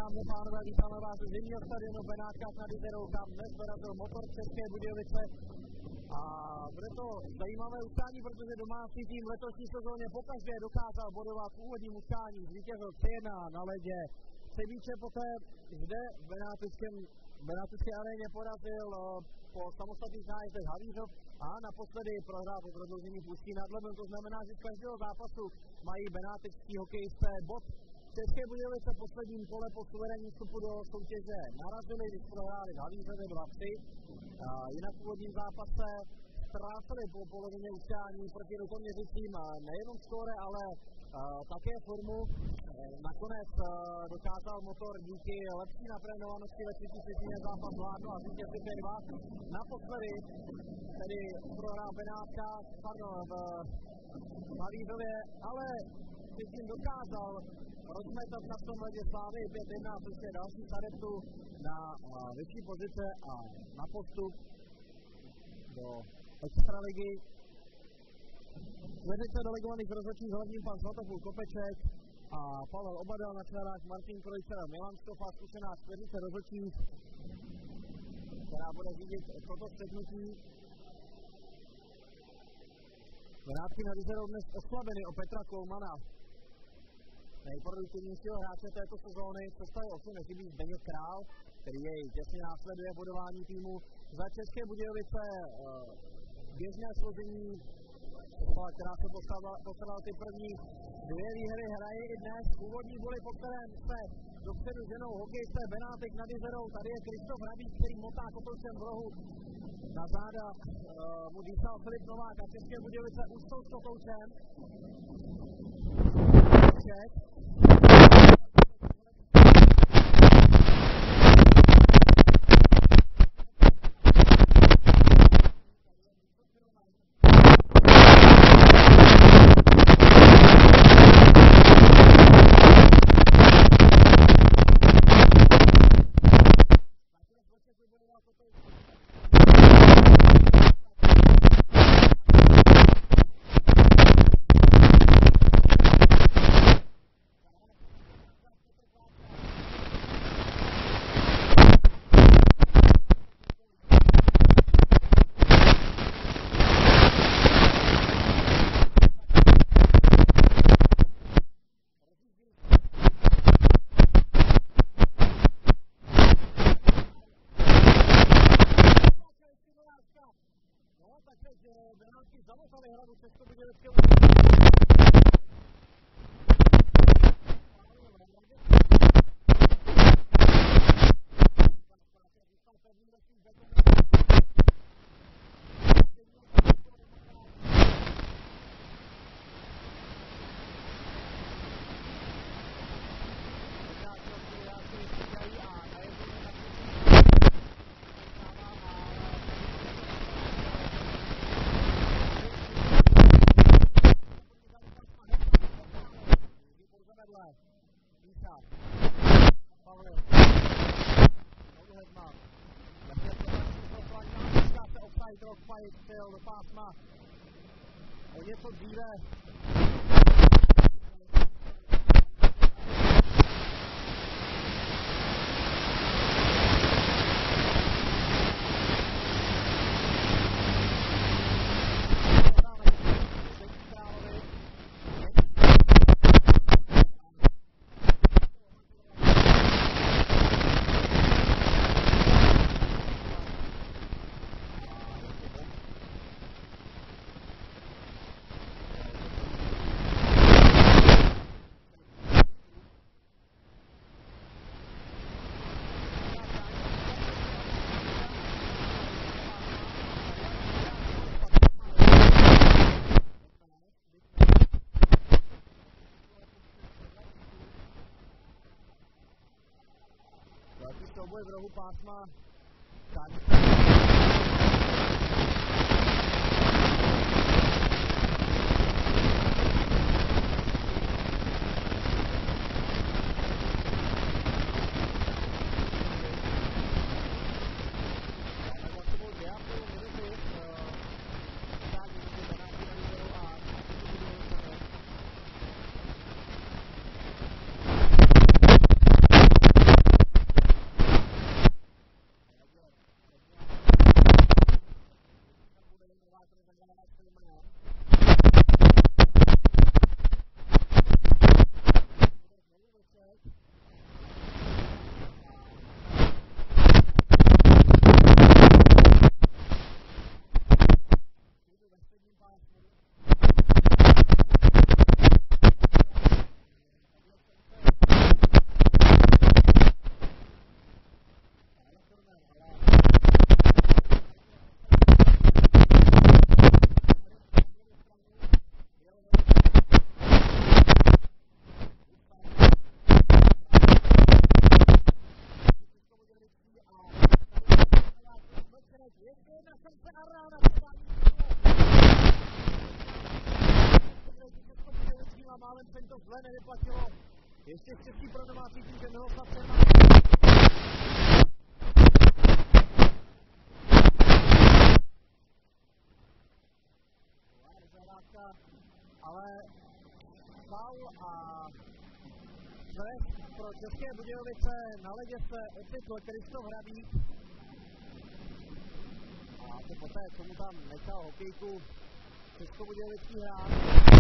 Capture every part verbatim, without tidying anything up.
Dámy a pánové, vítáme vás z zimního stadionu v Benátkách nad Jizerou, kam dnes dorazil Motor České Budějovice. A bude to zajímavé utkání, protože domácí tým v letošní sezóně pokaždé dokázal bodovat v úvodním utkání, zvítězil tři jedna na ledě. Třebíče poté zde v Benátickém Benátické aréně porazil po samostatných nájezdech Havířov a naposledy prohrál po prodloužení Ústí nad Labem. To znamená, že z každého zápasu mají benátický hokejisté bod. České Budějovice v posledním kole po suverénním vstupu do soutěže narazili, když prohráli v Havířově dva tři. Jinak v úvodním zápase ztráceli po polovině utkání proti Rukoměřicím nejenom skóre, ale Uh, také formu. Uh, nakonec uh, dokázal Motor díky lepší natrénovanosti ve třetí třetině zápas zvládnout a zvítězit pět dva. Naposledy tedy prohrál Benátka, pardon, v Havířově, ale tím dokázal rozmetat na tom ledě Slávy pět jedna, což je další z adeptů na uh, vyšší pozice a na postup do extraligy. Dveřice delegovaných rozhodčích hlavním pan Zlatopůl Kopeček a Pavel Obadal na čelách, Martin Krojčer, Milan Stofa, zkušená čtveřice rozhodčích, která bude řídit toto střetnutí. Benátky nad Jizerou dnes oslabeny o Petra Koulmana, nejproduktivnějšího hráče této sezóny. V sestavě osm nechybí Zdeněk Král, který jej těsně následuje bodování týmu. Za České Budějovice běžné složení, která se postavila ty první dvě výhry, hraje i dnes. Původní boli, po kterém se dopředu ženou hokejisté Benátek nad Jizerou. Tady je Krištof Hrabík, který motá kotoučem v rohu. Na záda uh, mu dýchal Filip Novák a České Budějovice už jsou s kotoučem. Benátky zamotali hradu Českobudějovického. Styl do pásma o něco dříve. Souboj v rohu pásma. se jim to zle nevyplatilo. Ještě štěstí pro domácí tým, že Miloslav Cermák. Ale faul a trest pro České Budějovice, na ledě se ocitl Krištof Hrabík. A to poté, co mu tam nechal hokejku českobudějovický hráč.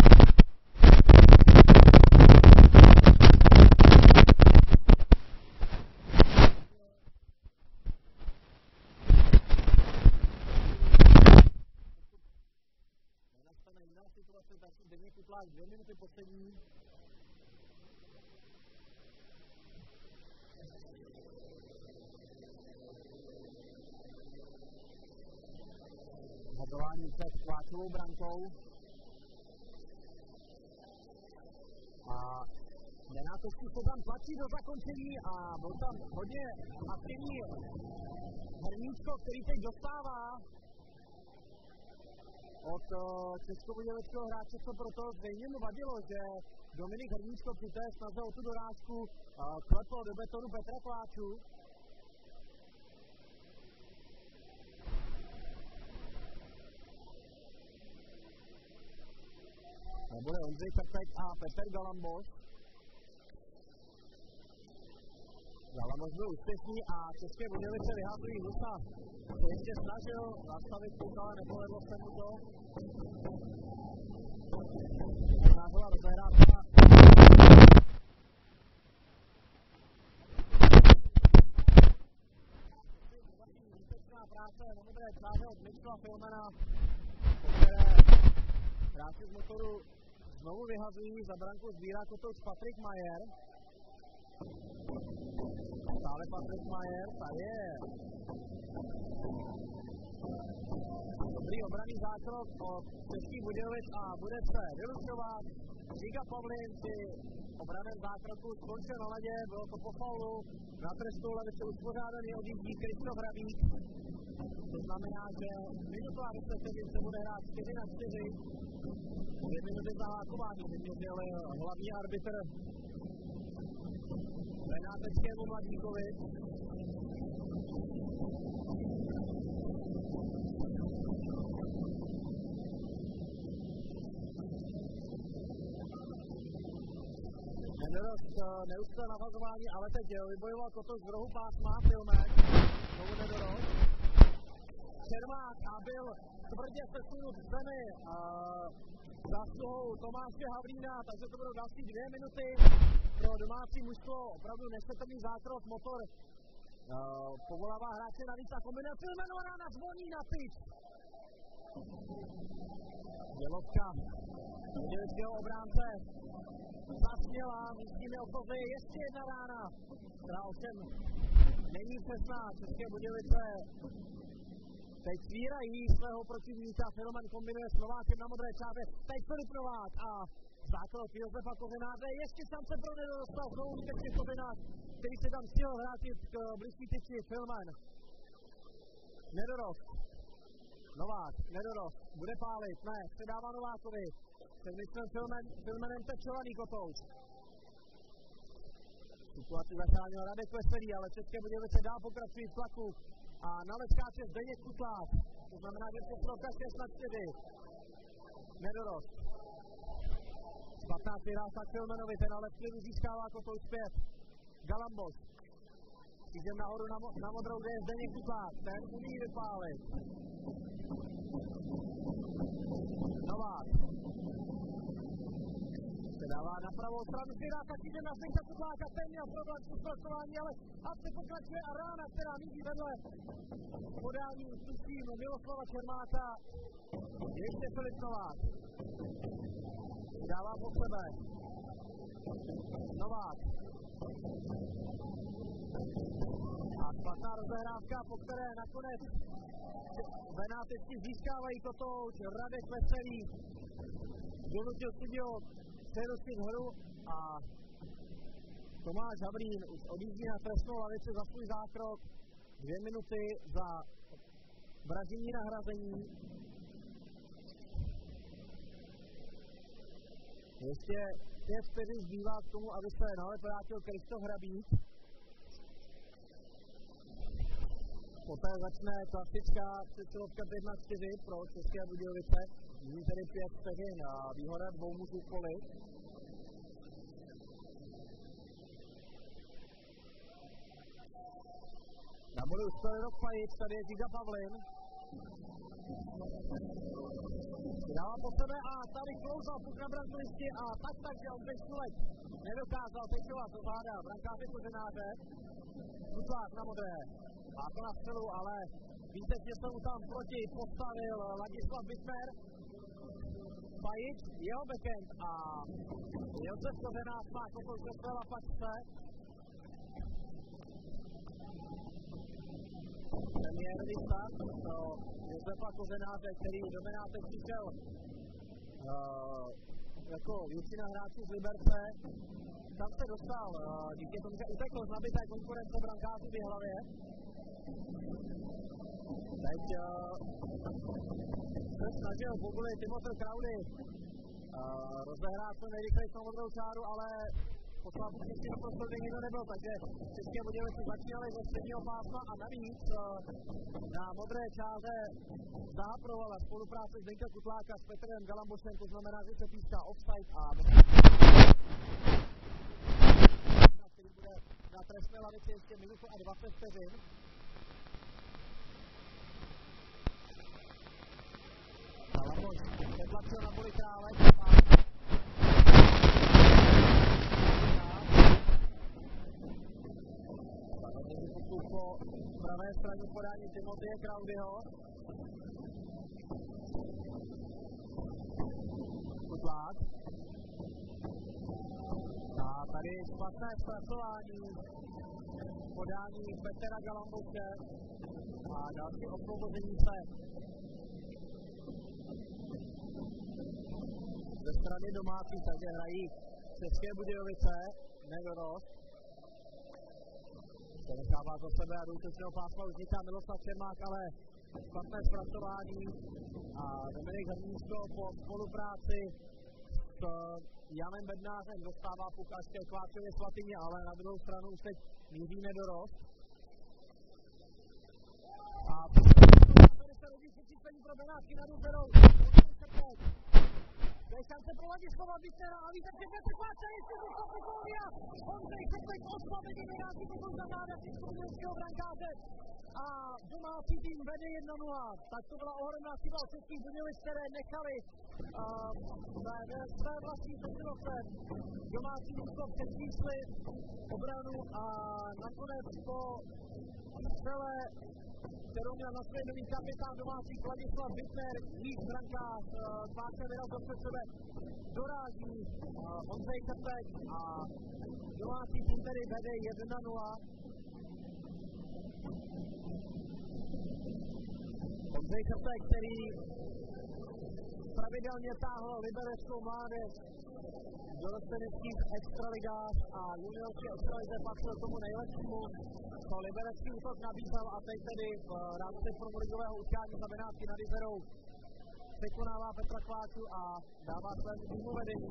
Nenastane jiná situace, tak Zdeněk Kutlák dvě minuty poslední. Hodování před Kváčovou brankou. A Benátovský se tam tlačí do zakončení a byl tam hodně aktivní Hrníčko, který teď dostává od českobudějovického hráče, co proto zřejmě mu vadilo, že Dominik Hrníčko při té snaze o tu dorážku klepl do betonu Petra Kváču. Bude Ondřej Krtek a Petr Galambos. Galambos byl úspěšný a České Budějovice vyházují Husa. Se ještě snažil zastavit puk, ale nepovedlo se mu to. Snažila rozehrávka. Výtečná práce na modré tváře od Mičla Filmena, po které hráči z Motoru znovu vyhazují, za branku sbírá kotouč Patrik Majer. Stále Patrik Majer, tady je dobrý obranný zákrok od Českých Budějovic a bude se vylučovat. Žiga Pavlin při obraném zákroku skončil na ledě, bylo to po faulu, na trestu levice uspořádaný odjíždí Krištof Hrabík. To znamená, že minutová vysvětlení se bude hrát čtyři na čtyři. Dvě minuty zahákování vyměřil hlavní arbitr Benáteckému mladíkovi. Nedost neústé navazování, ale teď vybojoval kotouč z rohu pásma, Filmek, znovu nedorost. Čermák a byl tvrdě sesunut v zemi zásluhou Tomáše Havlína, takže to budou další dvě minuty pro domácí mužstvo, opravdu nešetrný zákrok, Motor uh, povolává hráče navíc a kombinace Filmenovaná zvoní na pič. Dělovka budějovického obránce zasměla, místními okozy, ještě jedna rána, která ovšem není přesná. České Budějovice teď svírají svého protivníka, Filmen kombinuje s Novákem na modré čáře, teď Filip Novák a zákrok Josefa Kořenáře, ještě šance pro nedostal znovu útečný Kořenář, který se tam stihl vrátit k blízký tyči. Filmen. Nedorost. Novák, nedorost, bude pálit, ne, předává Novákovi, před Michelem Filmen, Filmenem tečovaný kotouč. Situaci zachránil Radek Veselý, ale České Budějovice dál pokračují v tlaku a na led skáče Zdeněk Kutlák, to znamená, že se proka šest na čtyři. Nedorost. patnáct vyhrál tak Filmenovi, ten ale vplyvu získává kotouč zpět. Galambos. Jdem nahoru na, mo- na modrou, kde je Zdeněk Kutlák, ten umí vypálit. Novák. Předává na pravou stranu, vydá taky jdem na Zdeňka Kutláka, ten měl problém s zpracování, ale asi pokračuje a rána, která míří vedle podání tuším Miloslava Čermáka. Ještě Filip Novák. Dává po sebe. Novák. A špatná rozehrávka, po které nakonec Benátičky získávají kotouč. Radek Veselý donutil studio přerušit hru a Tomáš Havlín už odjíždí na trestnou lavici za svůj zákrok. Dvě minuty za vraždění nahrazení. Ještě pět vteřin zbývá k tomu, aby se na led vrátil Krištof Hrabík. Poté začne klasická přesilovka pět na čtyři pro České Budějovice. Nyní tedy pět vteřin a výhoda dvou mužů v poli. Na boli uspěli rok Pajic, tady je Giga Pavlin. Dává po sebe a tady klouzal puk na brankovišti a tak tak, že Ondřej Šulek nedokázal pečovat do záda brankáře Kořenáře. Kutlák na modré. Má to na střelu, ale výtečně se mu tam proti postavil Ladislav Bittner. Pajic, jeho backhand a Josef Kořenář má kotou ze své lapačce. Premiérový start pro Josefa Kořenáře, který do Benátek přišel uh, jako většina hráčů z Liberce. Tam se dostal uh, díky tomu, že utekl z nabité konkurence brankářů v Jihlavě. Teď uh, se snažil v ogóle Timothy Crowley uh, rozehrát co nejrychleji na modrou čáru, ale poslal příští na prostor, kde nikdo nebyl, takže České Budějovice začínaly ze středního pásma a navíc uh, na modré čáře zahaprovala spolupráce Zdenka Kutláka s Petrem Galambošem, to znamená, že se píská offside a který bude na trestné lavici ještě minutu a dvacet vteřin. Galamboš netlačil na boli Králek a po pravé straně podání Timothée Crowleyho. Kutlák. A tady špatné zpracování podání Petra Galamboše a další osvobození se ze strany domácí, takže hrají České Budějovice, nedorost. To nechává za sebe a do útočného pásma vzniká Miloslav Čermák, ale špatné zpracování a Dominik Hrníčko po spolupráci s Janem Bednářem dostává puk až ke Kváčově Svatyni, ale na druhou stranu už teď míří nedorost. A tady se rodí přečíslení pro Benátky nad úzerou. To je šance pro Ladislava Bittnera a víte, že Petr Kváča ještě zůstal si Kólia. Ondřej Krpek oslabený Benáti pokud za záda českého brankáře. A domácí tým vede jedna nula. Tak to byla ohromná chyba od Českých Budějovic, které nechali ve své vlastní přesilovce domácí mužstvo přečíslit obranu a nakonec po celé, kterou měl na své nový kapitán domácí Ladislav Bittner, víc brankář, Kváča vyrazil před sebe, doráží Ondřej Krpek a domácí tým tedy vede jedna nula. Ondřej Krpek, který pravidelně táhl libereckou mládež do dorosteneckých extraligách a juniorské extralize patřil tomu nejlepšímu, co liberecký útok nabízel a teď tedy v rámci promoligového utkání za Benátky nad Jizerou překonává Petra Kváču a dává svému týmu vedení.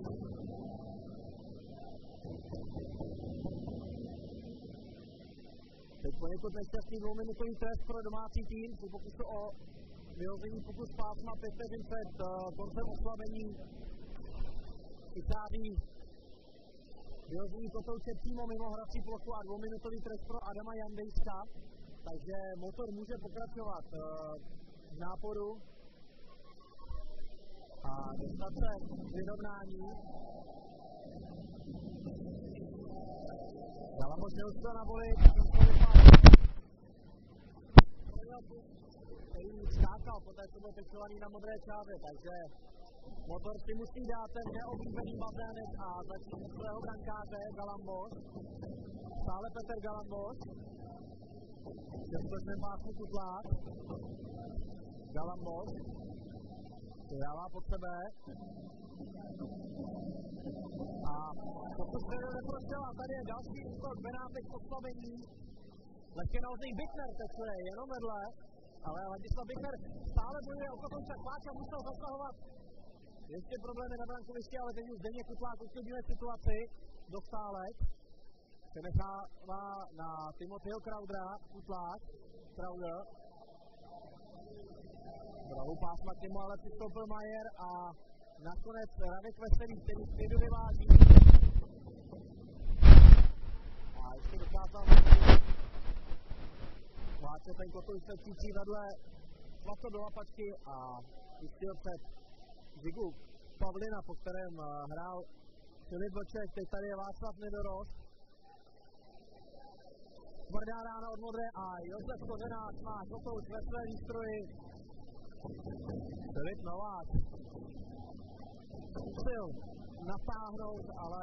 Teď poněkud nešťastný dvouminutový trest pro domácí tým, po pokusu o vyhození pokus pásma pět vteřin před uh, koncem oslabení. Vychází vyhození kotouče přímo mimo hrací plochu a dvouminutový trest pro Adama Jandejska, takže motor může pokračovat uh, v náporu a dostat se k vyrovnání. Galamboš neuspěl na boli, který skákal, poté co byl pečovaný na modré čáře, takže motor si musí dát ten neoblíbený bazének a začít svého brankáře Galamboš. Stále Petr Galamboš. Je v točném pásmu Kutlák. Galamboš. Dává pod sebe. A pokud se neprošel a tady je další útok Benátek oslabení. Lehké naozej Bittner tečuje jenom vedle, ale Ladislav Bittner stále bojuje o kotouče Kváča, musel zasahovat Ještě problémy na brankovišti, ale teď už Zdeněk Kutlák uklidňuje situaci. Dostálek se nechává na Timothyho Crowdera. Kutlák, Crowder. Pravou pásma k němu ale přistoupil Majer a nakonec Radek Veselý, který stejdu vyváží. A ještě dokázal Vláče ten kotul se cící vedle Svato do lapačky a pustil před Žigu Pavlina, po kterém hrál Filip Vlček, teď tady je Václav Nedorost. Tvrdá rána od modré a Josef Kořenář má kotul ve své výstroji. Filip Novák zkusil natáhnout, ale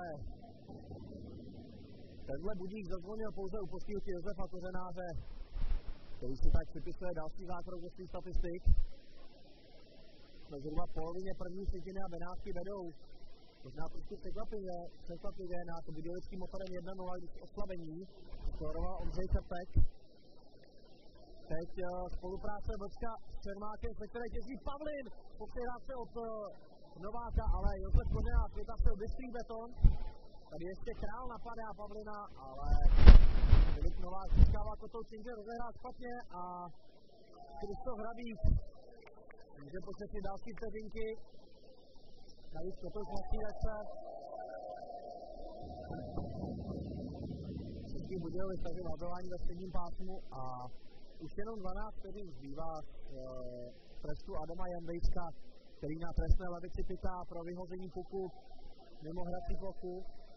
tenhle budík zazvonil pouze u postýlky Josefa Kořenáře, který si tak připisuje další zákrok ze svých statistik. Zhruba v polovině první třetiny a Benátky vedou. Možná trošku překvapivě, překvapivě nad budějovickým Motorem jedna nula, když oslabení skóroval Ondřej Čapek. Teď uh, spolupráce Vlčka s Čermákem, se které těží Pavlin, pokrývá se od uh, Nováka, ale Josef Kořenář vytahsil bystrý beton. Tady ještě Král napadá Pavlina, ale Filip Novák získává kotou tím, že rozehrál špatně a Kristof Hrabík může početit další vteřinky. Navíc kotou z Střídačce. Český Budějovic takže vazování ve středním pásmu a už jenom dvanáct vteřin zbývá z e, trestu Adama Jandejska, který na trestné lavici pytá pro vyhození puku mimo hrací plochu.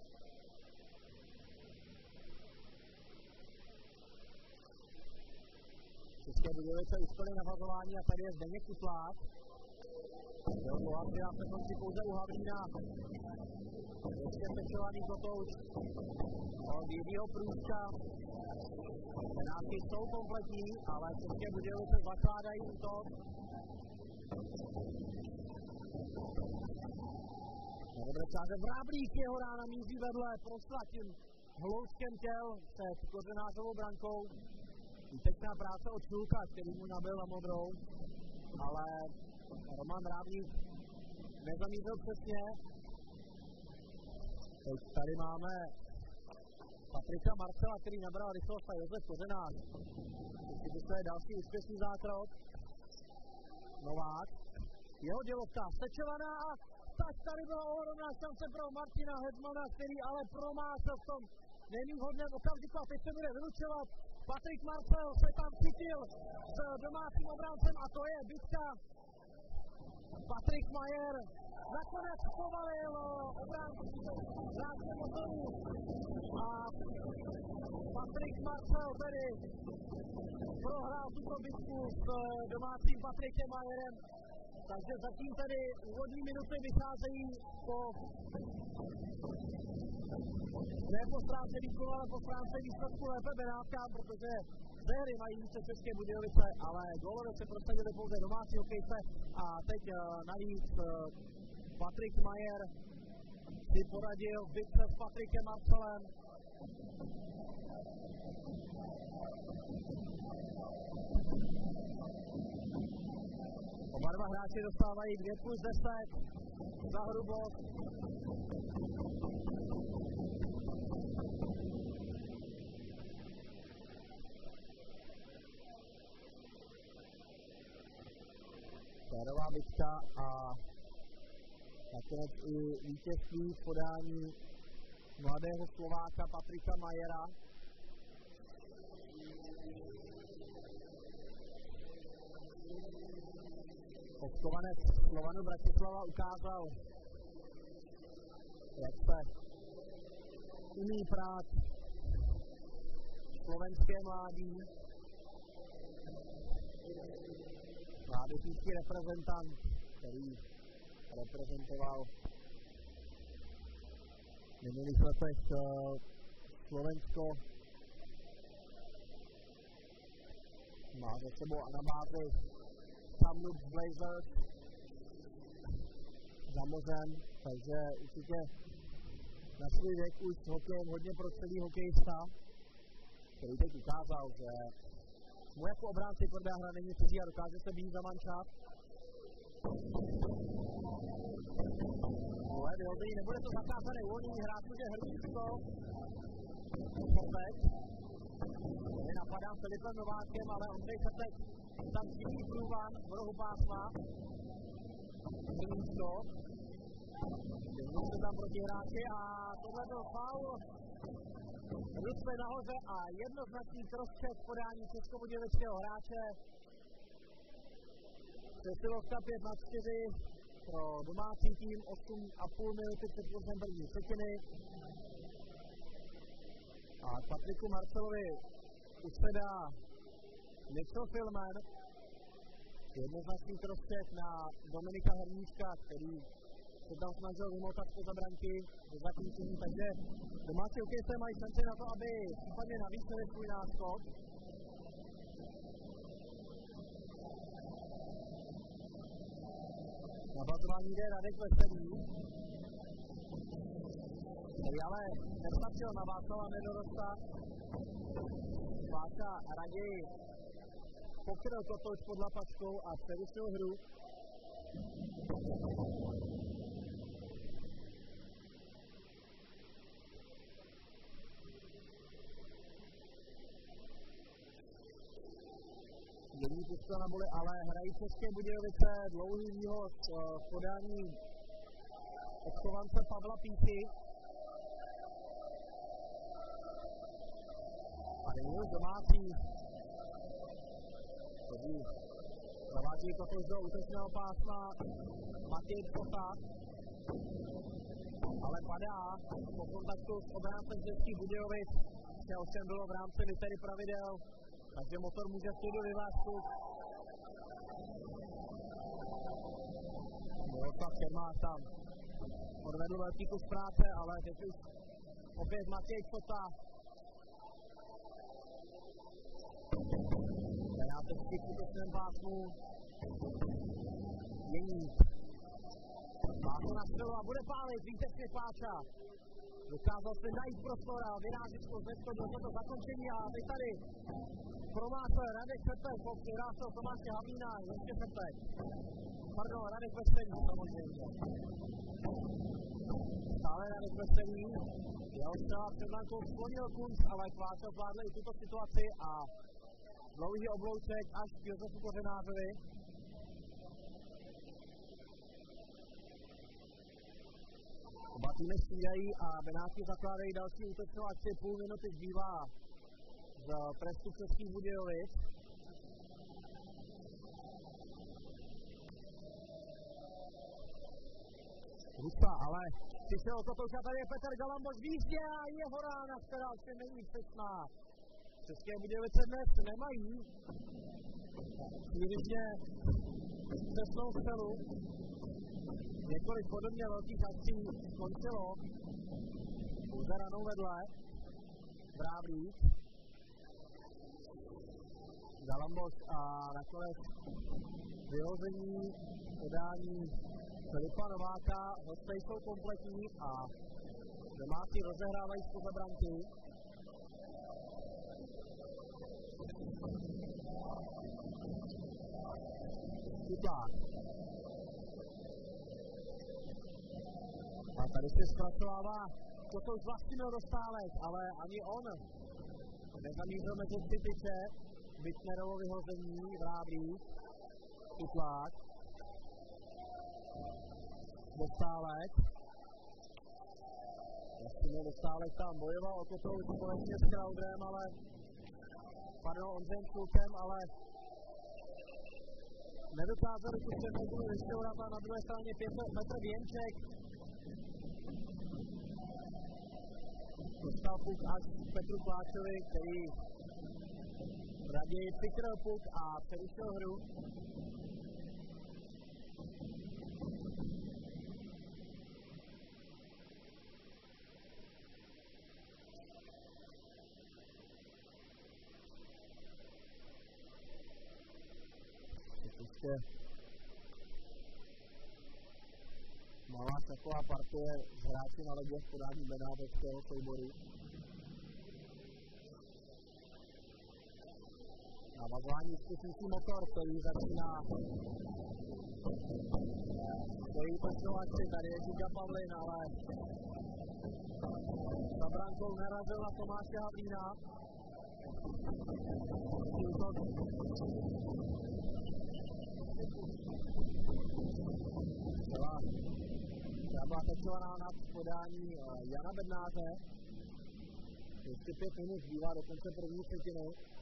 České Budějovice uspěly na vazování a tady je Zdeněk Kutlák. Dá se končí pouze u Havlína. Ještě pečovaný kotouč od Jiřího Průzka. Benátky jsou kompletní, ale České Budějovice zakládají útok. Na Dobrecáře Vráblík, jeho rána míří vedle, prošla tím hlouskem těl před Kořenářovou brankou. Výtečná práce od Šulka, který mu nabil na modrou, ale Roman Vráblík nezamířil přesně. Teď tady máme Patrika Marcela, který nabral rychlost, a Josef Kořenář. Teď to je další úspěšný zákrok. Novák, jeho dělovka stečovaná a tak tady byla ohromná šance pro Martina Hedmana, který ale promášel v tom nevýhodném okamžiku a teď se bude vylučovat. Patrik Marcel se tam chytil s domácím obráncem a to je bitka. Patrik Majer nakonec povalil obránce hráče Motoru a Patrik Marcel tedy prohrál tuto bitku s domácím Patrikem Majerem. Takže zatím tedy úvodní minuty vycházejí po ne po stránce výkonu, ale po stránce výsledku lépe Benátkám, protože ze hry mají více České Budějovice, ale gólové se prosadili pouze domácí hokejce a teď uh, navíc uh, Patrik Majer si poradil v bitce s Patrikem Marcelem. Oba dva hráči dostávají dvě plus deset za hrubost. Férová bitka a nakonec i vítězství v podání mladého Slováka Patrika Majera. Odkovanec Slovanu Bratislava ukázal, jak se umí prát slovenské mládí. Mládežnický reprezentant, který reprezentoval v minulých letech uh, Slovensko, má za sebou anabázy Kamloops Blazers za mořem, takže určitě na svůj věk už s hokejem hodně prostředí hokejista, který teď ukázal, že mu jako obránci tvrdá hra není cizí a dokáže se být za manšaft. hození, nebude to zakázané uvolnění hráčů, že Hrdičko. Krtek. Je napadán Filipem Nováčkem, ale Ondřej Krtek tam chybí průvan v rohu pásma. Hrdičko. Jdou se tam proti hráči a tohle byl faul. Ruce nahoře a jednoznačný cross-check v podání českobudějovického hráče. Přesilovka pět na čtyři pro domácí tým, osm a půl minuty před koncem první třetiny. A Patriku Marcelovi usedá Mitchell Filman. Jednoznačný cross-check na Dominika Hrníčka, který se tam snažil vymotat po zabranky do zakončení, takže domácí hokejisté mají šanci na to, aby případně navýšili svůj náskok. Navazování jde Radek Veselý, který ale nestačil na Václava Nedorosta. Váca raději pokryl Kotoč pod lapačkou a přerušil hru. Jedný pustil na boli, ale hrají České Budějovice dlouhý výhoz v podání odchovance Pavla Píchy. A nyní už domácí, který zavádí Kotoč do útočného pásma Matěj Pota, ale padá po kontaktu s obráncem Českých Budějovic, že ovšem bylo v rámci litery pravidel. Takže Motor může v klidu vyvážku. Miroslav Čermáš tam odvedl velký kus práce, ale teď už opět Matěj Čota. Hledá se v útočném pásmu. Není. Pásmu na střelu a bude pálit výtečně Kláča. Dokázal si najít prostor a vyrážit to z to zakončení a teď tady promácel Radek Krtek, po přihrásil Tomáše Havlína, ještě Krtek. Pardon, Radek Veselý, samozřejmě. Stále Radek Veselý, jeho střela před brankou sklonil Kunc, ale Kláča zvládl i tuto situaci a dlouhý oblouček až k Josefu Kořenářovi. Oba týmy střídají a Benáti zakládají další útočnou akci, půl minuty zbývá z trestu Českých Budějovic. Rusa, ale přišel Kotouča, tady je Petr Galamboš v jízdě a jeho rána, která už není přesná. České Budějovice dnes nemají přílišně přesnou střelu. Několik podobně velkých akcí skončilo pouze ranou vedle. Vrávlík, Galamboš a nakonec vyhození podání Filipa Nováka. Hosté jsou kompletní a domácí rozehrávají zpoza branky. Kutlák. A tady se zpracovává Kotoč Vlastimil Dostálek, ale ani on nezamířil mezi tři tyče. Bittnerovo vyhození, Vrávlík, Kutlák, Dostálek. Vlastimil Dostálek tam bojoval o Kotoč společně s Kraudrem, ale pardon, Ondřejem Šulkem, ale nedokázali tu předmětu vyšťourat a na druhé straně Petr Věnček. Dostal puk až Petru Kláčovi, který raději přikryl puk a přerušil hru. Ještě malá taková partie z hráči na ledě v podání benátovského souboru. Navazování zkusící Motor, který začíná stojí útočnovačky, tady je Žiga Pavlin, ale za brankou narazil na Tomáše Havlína. Která byla tečovaná na podání Jana Bednáře. Ještě pět minut zbývá do konce první třetiny.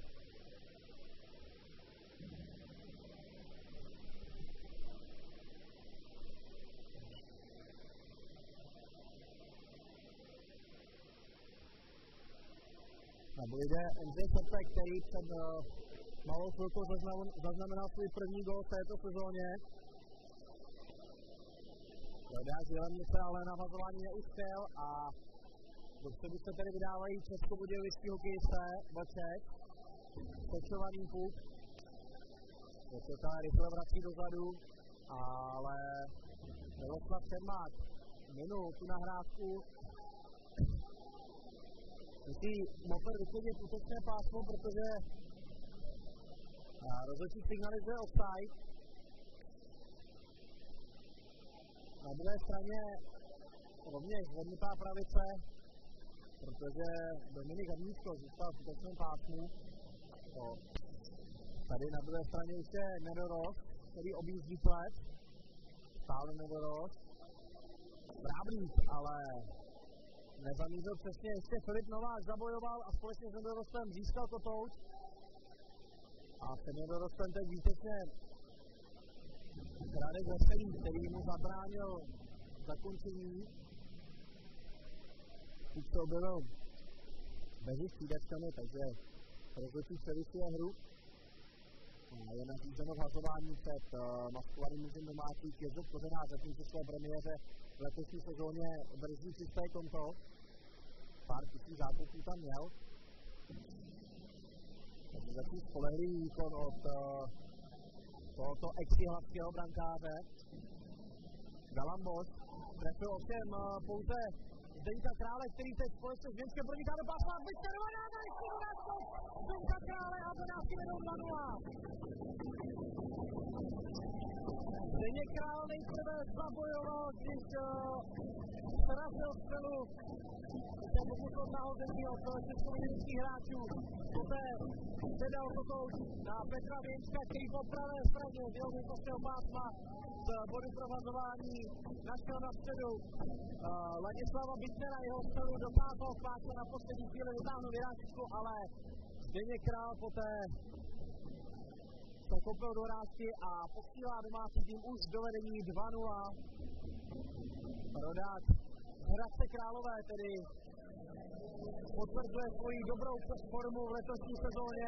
Nebo jde Ondřej Srpe, který před uh, malou chvilkou zaznamenal svůj první gól v této sezóně. Hledá Železnice, ale navazování neuspěl a dopředu se tedy vydávají českobudějovičtí hokejisté, Vlček, točovaný puk. Vlčeka rychle vrací dozadu, ale Miloslav Čermák minul tu nahrávku. Musí Motor vyklidit útočné pásmo, protože rozhodčí signalizuje offside. Na druhé straně rovněž zvednutá pravice, protože Dominik Hrdíčko zůstal v útočném pásmu. Tady na druhé straně už je Nedorost, který objíždí plec. Stále Nedorost. Vráblík, ale nezamířil přesně, ještě Filip Novák zabojoval a společně s Nedorostem získal kotouč. A s Nedorostem teď výtečně Radek Veselý, který mu zabránil zakončení. Už to bylo mezi střídačkami, takže rozhodčí převyšuje hru. Je nařízeno hlasování před uh, maskovaným mužem domácích Josef Kořenář, zatím v české premiéře v letošní sezóně drží čisté konto. Pár tisíc zákupů tam měl. Zatím spolehlivý výkon od uh, tohoto ex-jihlavského brankáře. Galambos trefil ovšem uh, pouze Zdeňka Krále, který teď společně s Němčkem proniká do pásma. Vyčervaná na ještě dodávkou Zdeňka Krále a dodávky vedou dva nula. Zdeněk Král nejprve zabojoval, když srazil uh, střelu. To je pokus od nahození od českobudějovických hráčů. Poté předal kotouč na Petra Věnčka, který po pravé straně z jeho výkostného pásma z bodu provazování našel na středu uh, Ladislava Bičnera, jeho střelu dokázal v pásce na poslední chvíli vytáhnout vyrážku, ale Zdeněk Král poté se kopil do rážky a posílá domácí tým už do vedení dva nula. Rodák z Hradce Králové tedy potvrzuje svoji dobrou formu v letošní sezóně.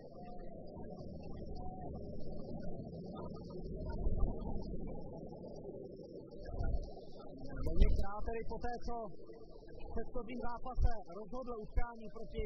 Zdeněk Král tedy poté, co v předchozím zápase rozhodl utkání proti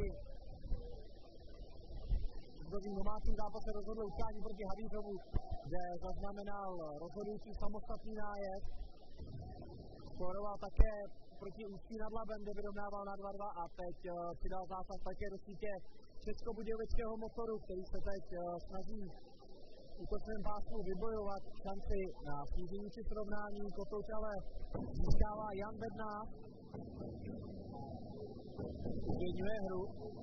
v domácím zápase rozhodl utkání proti Havířovu, kde zaznamenal rozhodující samostatný nájezd. Skóroval také proti Ústí nad Labem, kde vyrovnával na dva dva a teď uh, přidal zásah také do sítě českobudějovického Motoru, který se teď uh, snaží v útočném pásmu vybojovat šanci na snížení či srovnání. Kotouč ale získává Jan Bednář. Uvěňuje hru.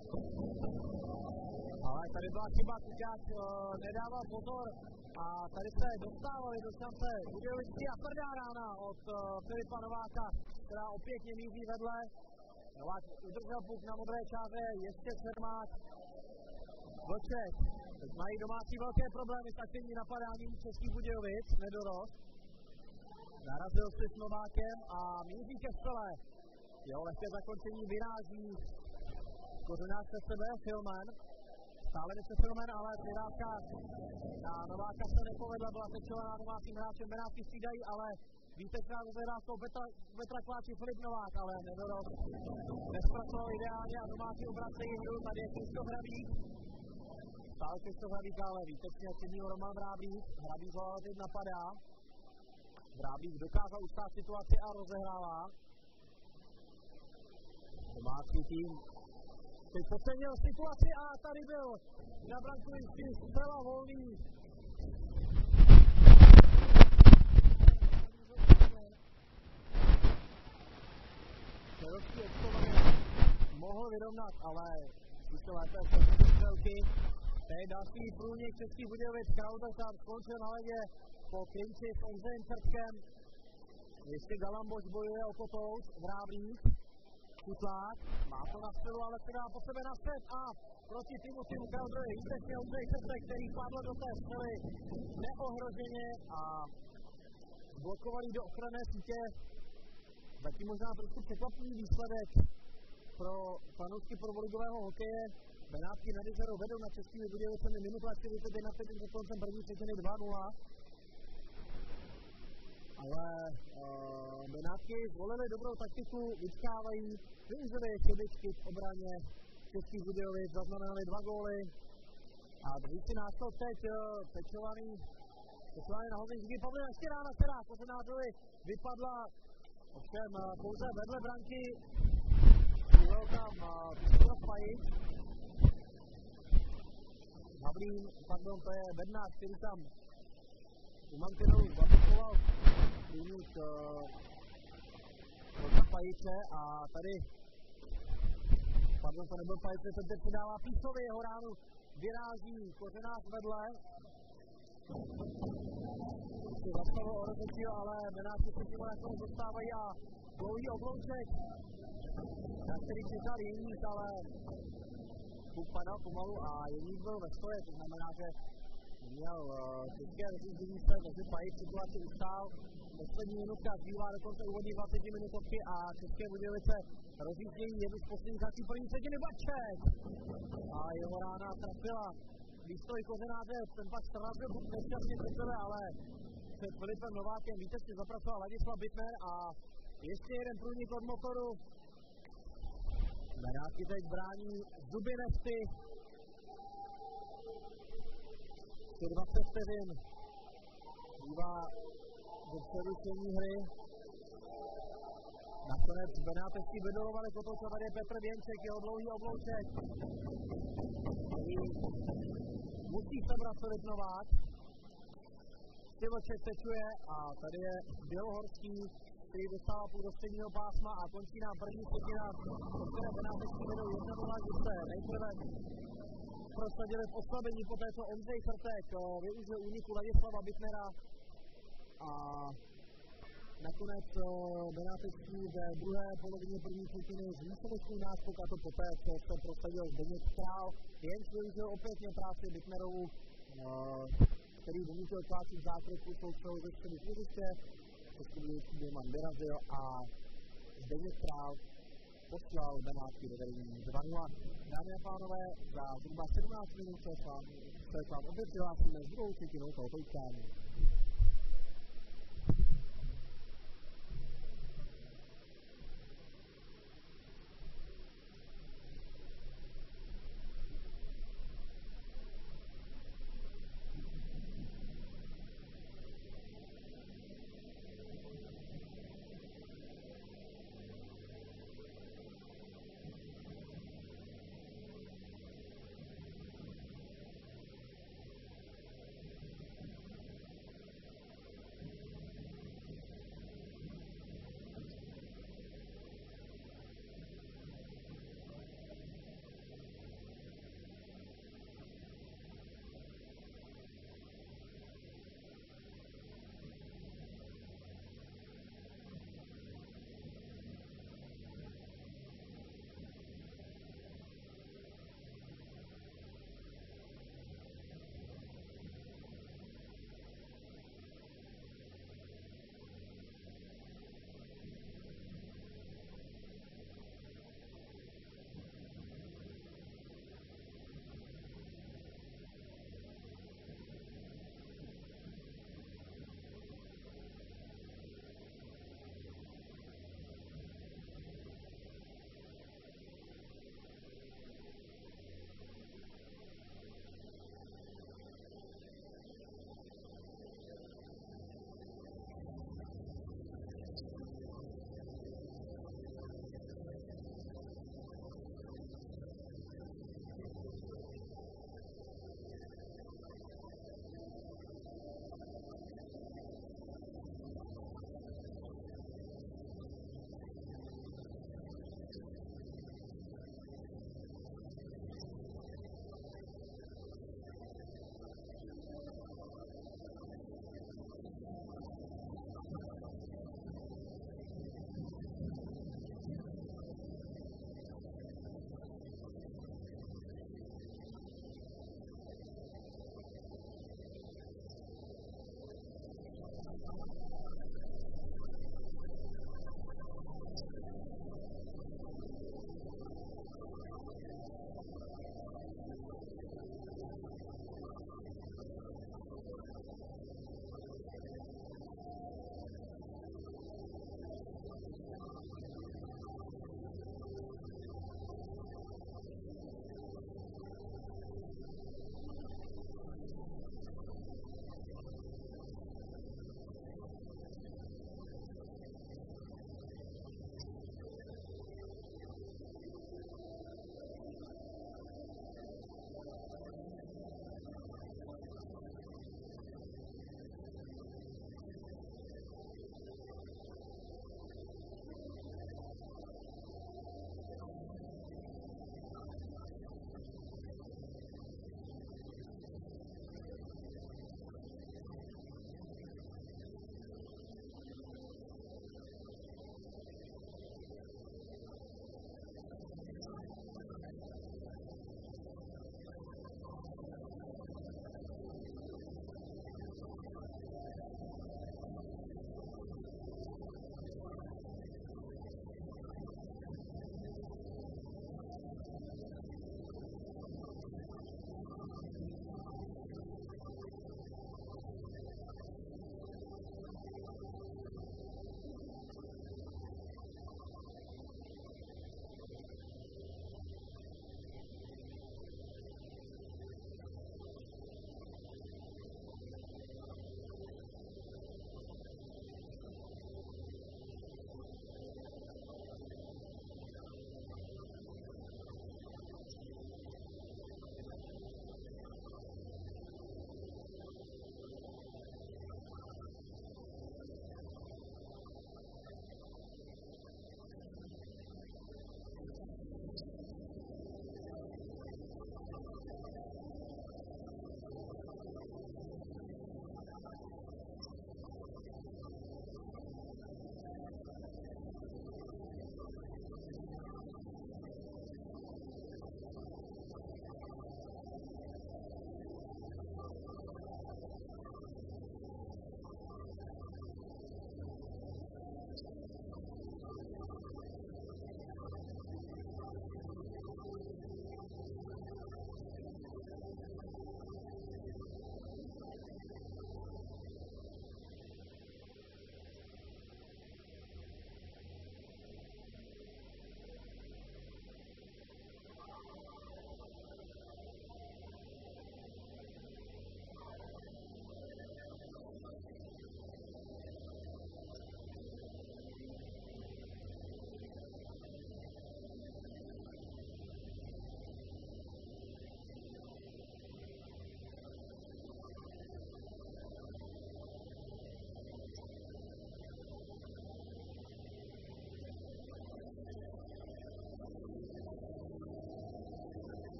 Ale tady byla chyba, Kuťák uh, nedával pozor a tady se dostávali do šance Budějovičtí a tvrdá rána od uh, Filipa Nováka, která opětně míří vedle. Novák udržel puk na modré čáře, ještě Čermák. Vlček. Teď mají domácí velké problémy s aktivním napadáním Českých Budějovic, Nedorost. Narazil si s Novákem a míří ke stole. Jeho lehké zakončení vyráží Kořenář se sebe, Filman. Stále nese Filman, ale přidávka na Nováka se nepovedla, byla tečovaná domácím hráčem, Benátky střídají, ale výtečná rozhrávkou Petra, Petra Kláči, Filip Novák, ale Nedorost nespracoval ideálně a domácí obracejí hru, tady je Krištof Hrabík. Stále Krištof Hrabík, ale výtečně činil Roman Vráblík, Hrabík ho teď napadá. Vráblík dokázal ustát situaci a rozehrává. Domácí tým teď podcenil situaci a tady byl na brankovišti zcela volný obrovský odstovaně mohl vyrovnat, ale ještě lépe střelky. Teď další průnik Českých Budějovic, Krauter tam skončil na ledě po klinči s Ondřejem Čertkem. Ještě Galamboš bojuje o kotouč, Vráblík, Kutlák, má to na střelu, ale se dá po sebe na střed a proti Timothymu Krauterovi výtečně Ondřej Čertek, který padl do té střely neohroženě a blokovali do ochranné sítě. Zatím možná trošku překvapivý výsledek pro fanoušky prvoligového hokeje. Benátky nad Jizerou vedou na Českými Budějovicemi minutu a čtyřicet jedna vteřin před koncem první třetiny dva nula. Ale uh, Benátky zvolili dobrou taktiku, vyčkávají, využili chybičky v obraně Českých Budějovic, zaznamenali dva góly a drží si náskok teď uh, pečovaný, pečovaný nahození díky Pavlina ještě rána, která Kořenářovi vypadla ovšem uh, pouze vedle branky. Byl tam Petr Pajič, Havlín, pardon, to je Bednář, který tam u mantinelu zablokoval průnik Petra Pajiče a tady, pardon, to nebyl Pajiče, ten teď přidává Písovi, jeho ránu vyráží Kořenář vedle. Si zastavil o rozhodčího, ale Benářky se tím nakonec dostávají a dlouhý oblouček, na který čekal Jeník, ale Bůh padal pomalu a Jeník byl ve stoje, to znamená, že měl uh, těžké rozjíždění se, takže Pajič situaci ustál. Poslední minutka zbývá do konce úvodní dvacet minutovky a České Budějovice rozjíždějí jednu z posledních akcí první třetiny Baček. A jeho rána trafila výstroj Kořenáře, ten pak srazil buď nešťastně před sebe, ale před Filipem Novákem výtečně zapracoval Ladislav Bittner a ještě jeden průnik od motoru. Benátky teď brání zuby nefty. dvacet vteřin. Bývá do přerušení hry. Nakonec Benátečky vydolovali kotouč a tady je Petr Věnček, jeho dlouhý oblouček. Musí sebrat Filip Novák. Stivlček tečuje a tady je Bělohorský, který dostává půl do středního pásma a končí nám první třetina, po které Benátečky vedou jedna nula, kdy se nejprve prosadili v oslabení, poté co Ondřej Čertek využil úniku Ladislava Bittnera a nakonec Benátečky ve druhé polovině první třetiny zvýšili svůj náskok a to poté, co se prosadil Zdeněk Král, jen využil opětně práci Bittnerovu, který donutil tlačit zákroku součeho ze středu hřiště. Český Děman vyrazil a Zdeněk Král poslal Benátky do vedení dva nula. Dámy a pánové, za zhruba sedmnáct minut se vám opět přihlásíme s druhou třetinou tohoto utkání.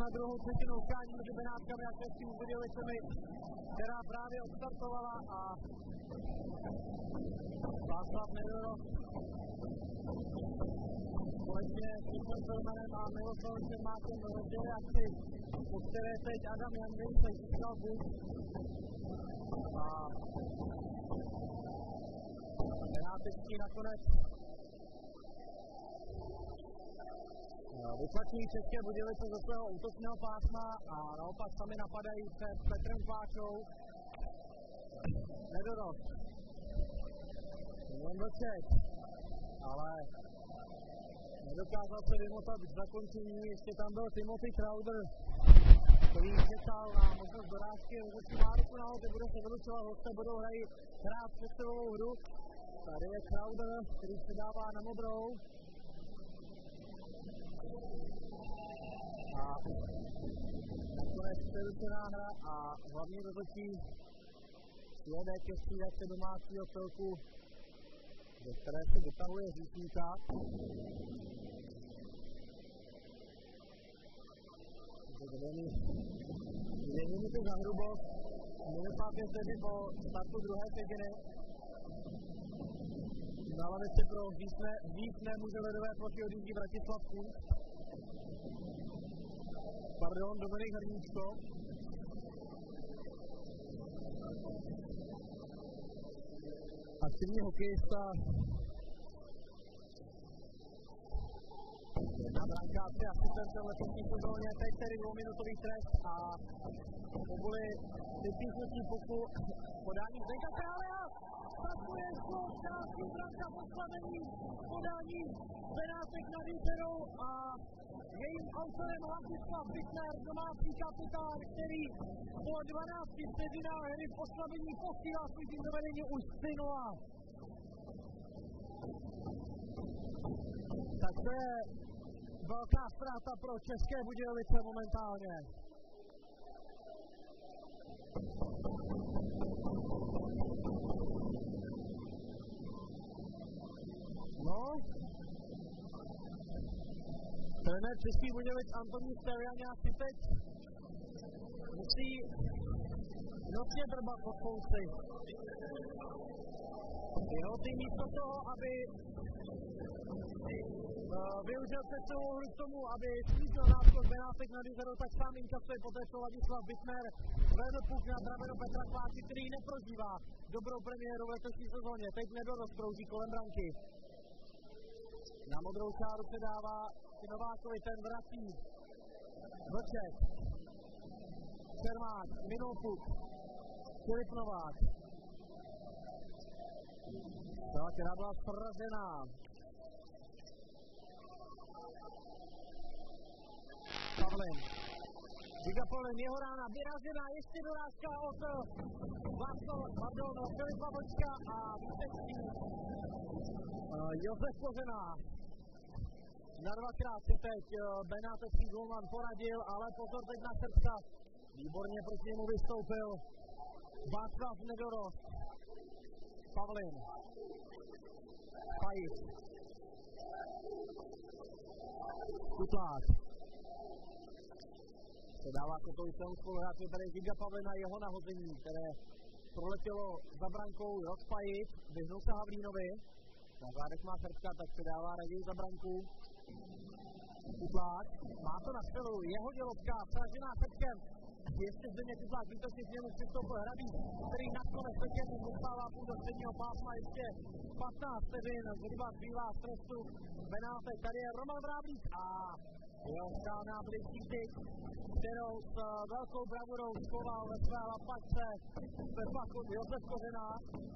na druhou třetinu utkání mezi Benátkami a Českými Budějovicemi, která právě odstartovala a Václav Nedorov společně s Petr Filmanem a Miloslavem Čermákem rozdělili akci, po které teď Adam Jandejček získal bůh a Benátečtí nakonec vytlačují České Budějovice ze svého útočného pásma a naopak sami napadají před Petrem Kváčou. Nedorov. Jondocek. Ale nedokázal se vymotat k zakončení, ještě tam byl Timothy Crowder, který čekal na možnost dorážky, rozhodčí má ruku na hod, bude se vylučovat, hosté budou hrají hrát přestřelovou hru. Tady je Crowder, který se dává na modrou. A nakonec přerušená hra a hlavní rozhodčí jede ke střídačce domácího celku, ze které se vytahuje Říšníka. Dvě minuty za hrubost, minutě vteřin po startu druhé třetiny. Na lavici pro Vícné muže ledové plochy odjíždí Vratislav Kůň. Pardon, Dominik Hrníčko. Aktivní hokejista. Na brankáři asistentem letošní sezóně, teď tedy dvouminutový trest a pobuli vypíchnutí puku podání Zdenka Krália. Takuje skok, krásný branka poslavení, podání Benátek nad Interou a jejím autorem Ladislav Bittner, domácí kapitán, který po dvanácti vteřinách hry v oslabení posílá svůj tým do vedení už tři nula. Tak to je velká ztráta pro České Budějovice momentálně. No, trenér Českých Budějovic Antonín Steliaňák si teď musí notně drbat pod kousy. Jeho tým místo toho, aby uh, využil přestřelovou hru k tomu, aby snížil náskok Benátek nad Jizerou, tak sám inkasuje poté, co Ladislav Bittner vedl puk na rameno Petra Kváči, který neprožívá dobrou premiéru v letošní sezóně. Teď Nedorov krouží kolem branky. Na modrou čáru se dává Novákovi, ten vrací. Vlček. Čermák, minul puk. Filip Novák. Ta, která byla spražená. Pavlin. Giga Pavlin, jeho rána vyražená, ještě dorážka od Václava, pardon, Filipa Vlčka a výtečný uh, Josef Kořená. Na dvakrát si teď Benátecký golman poradil, ale pozor teď na Srbska. Výborně proti němu vystoupil Václav Nedorov. Pavlin. Pajic. Kutlák. Se dává Kotovičnému spoluhráči, tady Giga Pavlina, jeho nahození, které proletělo za brankou Rok Pajic, vyhnul se Havlínovi. Na zádech má Srbska, tak se dává raději za branku. Kutlák, má to na střelu, jeho dělovka, pražená Srbskem. Ještě zde Kutlák, výtočně k němu přistoupil Hrabík, který nakonec Srbskem dostává půl do středního pásma, ještě patnáct vteřin, zhruba zbývá z trestu Benátek. Tady je Roman Vráblík a jeho skálná blížší tyk, kterou s velkou bravurou schoval ve své lapačce Josef Kořená.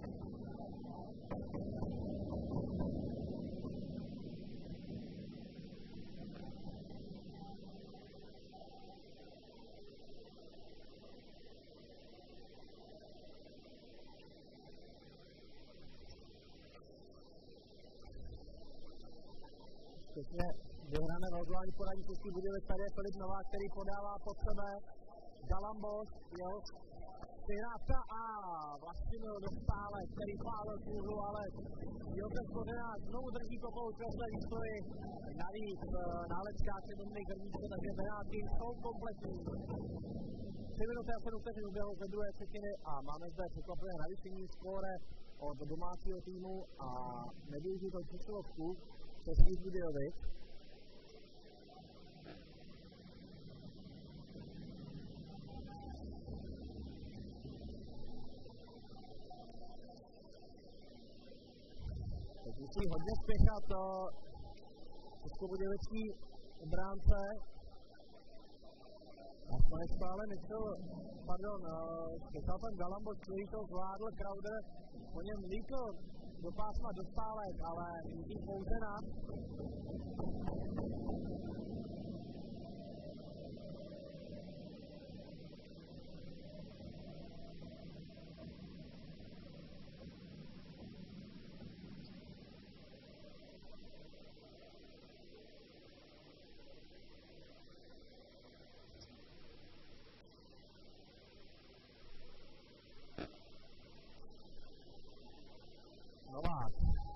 Přesně vyhrané rozhodování poradí Českých Budějovic, tady je Filip Novák, který podává pod sebe Galambos, jeho přihrávka a Vlastimil Dostále, který pálil kůru, ale Josef Kořenář znovu drží kopou ve své výstoji. Navíc náleckáče Dominik Hrníčko, takže Benátky jsou kompletní. tři minuty a sedm vteřin uběhlo ze druhé třetiny a máme zde překvapivé navýšení skóre od domácího týmu a nevyužitou číslovku Českých Budějovic. Teď musí hodně spěchat českobudějovický obránce. A konečně ale nechtěl, pardon, spěchal ten Galamboš, který to zvládl, Crowder po něm líkl do pásma Dostálek, ale míří pouze na. Novák.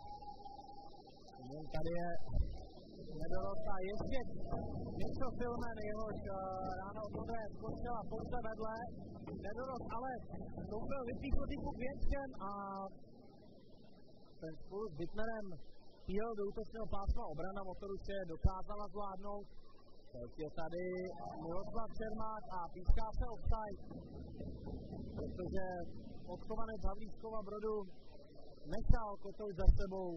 Tady je nedorost a ještě něco Filmen, jehož ráno od modré skočila pouze vedle. Nedorost, ale to byl vypíchnutý po Věnčkem a ten spolu s Wittnerem píl do útočného pásma, obrana motoru se dokázala zvládnout. Teď je tady Miroslav Čermák a píská se offside, protože odchovanec Havlíčkova Brodu nechal Kotouč za sebou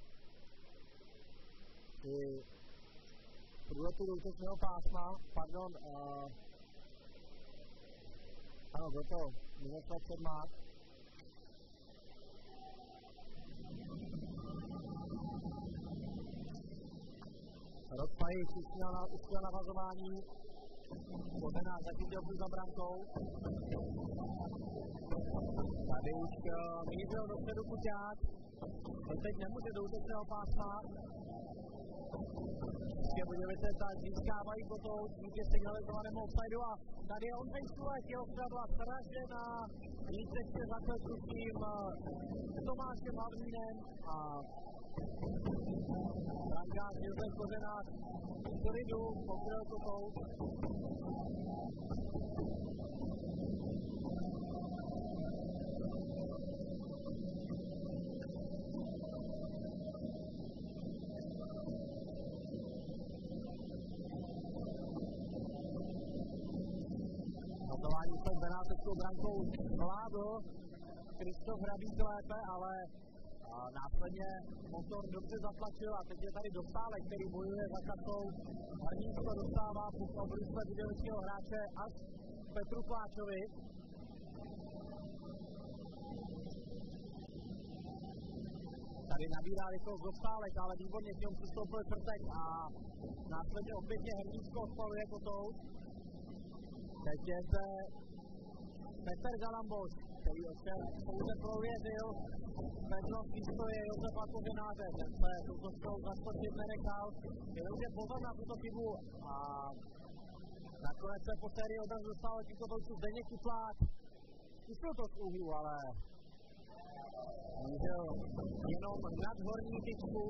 při průletu do útočného pásma, pardon, uh, ano, byl to Miroslav Čermák. Rozpajíš uspěl navazování, Kořenář zatím děl za brankou. Tady už uh, mířil do středu Kuťák, teď nemůže do útočného pásma. České Budějovice tak získávají Kotouč díky signalizovanému offsideu a tady je Ondřej Šulek, jeho střela byla sražena víc ještě za chvilku s tím Tomášem Havlínem a brankář Josef Kořenář v koridu pokryl Kotouč. Hlasování před benáteckou brankou zvládl Krištof Hrabík lépe, ale a následně motor dobře zatlačil a teď je tady Dostálek, který bojuje za kasou. Hrníčko dostává puk obrysle budějovického hráče až Petru Kláčovi. Tady nabírá rychlost Dostálek, ale výborně k němu přistoupil Črtek a následně opětně Hrníčko odpaluje Kotouč. Teď je zde Petr Galamboš, který ovšem pouze prověřil pevnost výstoje Josefa Kořenáře. Ten se tuto škou zaskočit nenechal, jenomže pozor na tuto chybu a nakonec se po sérii obraz dostal tím Kotoučů Zdeněk Kutlák. Zkusil to z úhlu, ale mířil jenom nad horní tyčku.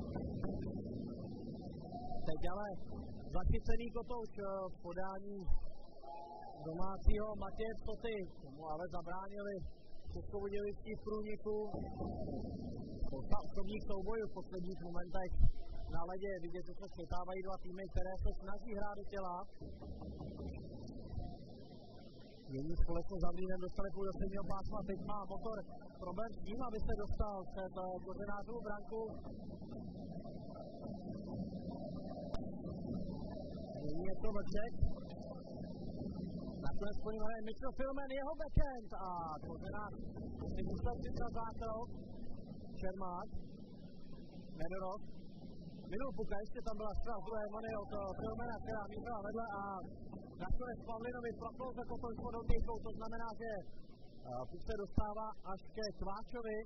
Teď ale zachycený Kotouč v podání domácího Matěje Psoty, tomu ale zabránili českobudějovičtí v průniku. Spousta osobních soubojů v posledních momentech na ledě, vidět, že se střetávají dva týmy, které se snaží hrát do těla. Jiní společně s Havlínem dostali půl do středního pásma, teď má motor problém s tím, aby se dostal před Kořenářovu branku. Nyní je to Vlček. Nakonec po něm hraje Mitchell Filmen, jeho backhand a Kořenář si musel připrat zákrok. Čermák, Nedorost, minul puka, ještě tam byla střela z druhé many od Filmena, která mířila vedle a nakonec Pavlinovi propl se Kotouč pod odbějkou, to znamená, že puk se dostává až ke Kváčovi.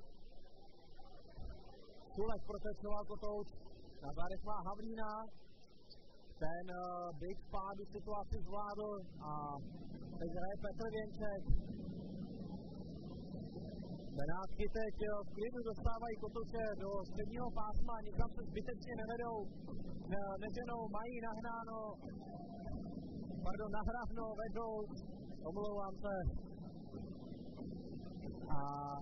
Šulek protečoval Kotouč, na zádech má Havlína. Ten uh, big pádu situaci zvládl a teď hraje Petr Věnček. Benátky teď v klidu dostávají kotouče do středního pásma, nikam se zbytečně nevedou, ne, neženou, mají nahnáno, pardon, nahráno, vedou, omlouvám se. A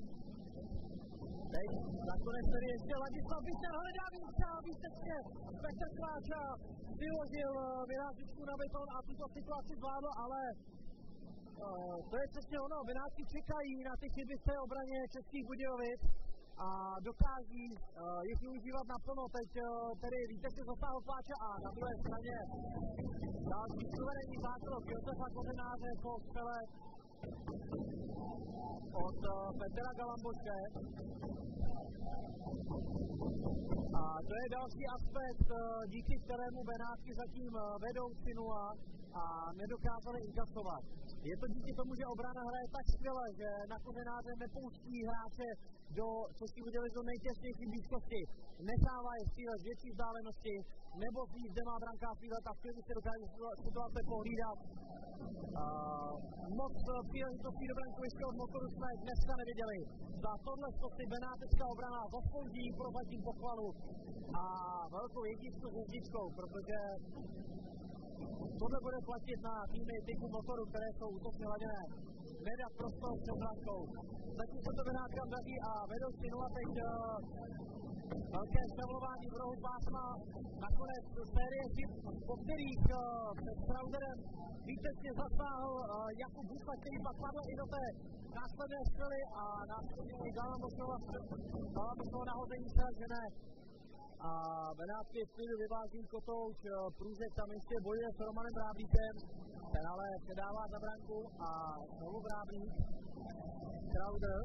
teď nakonec tady ještě Ladislav Bičan hledá místa, výstečně Petr Kláča vyložil vyrážičku na beton a tuto situaci zvládl, ale uh, to je přesně ono, Benátky čekají na ty chyby v té obraně Českých Budějovic a dokáží uh, jich využívat naplno. Teď uh, tedy výtečně zasáhl Kláča a na druhé straně další suverénní zákrok Josefa Kořenáře po střele od uh, Petra Galamboše. A to je další aspekt, uh, díky kterému Benátky zatím uh, vedou tři nula a nedokázali inkasovat. Je to díky tomu, že obrana hraje tak skvěle, že na Kořenáře nepouští hráče do Českých Budějovic do nejtěsnější blízkosti. Nechává je střílet z větší vzdálenosti, nebo ví, kde má brankář střílet a v klidu se dokáže situace pohlídat. Uh, moc příležitostí do brankoviště od Motoru jsme dneska neviděli. Za tohle si benátecká obrana zaslouží pro zatím pochvalu a velkou jedničku s hvězdičkou, protože tohle bude platit na týmy typu Motoru, které jsou útočně laděné. Nedat prostor před brankou. Zatím se to Benátkám daří a vedou tři nula teď uh, velké střelování v rohu pásma. Nakonec série chyb, po kterých uh, před Strauderem výtečně zasáhl uh, Jakub Husla, který pak padl i do té následné střely a následně i Galambošova nahození přelažené. A Benátky v klidu vyváží kotouč, Průžek tam ještě bojuje s Romanem Vráblíkem, ten ale předává za branku a znovu Vráblík, Strauder.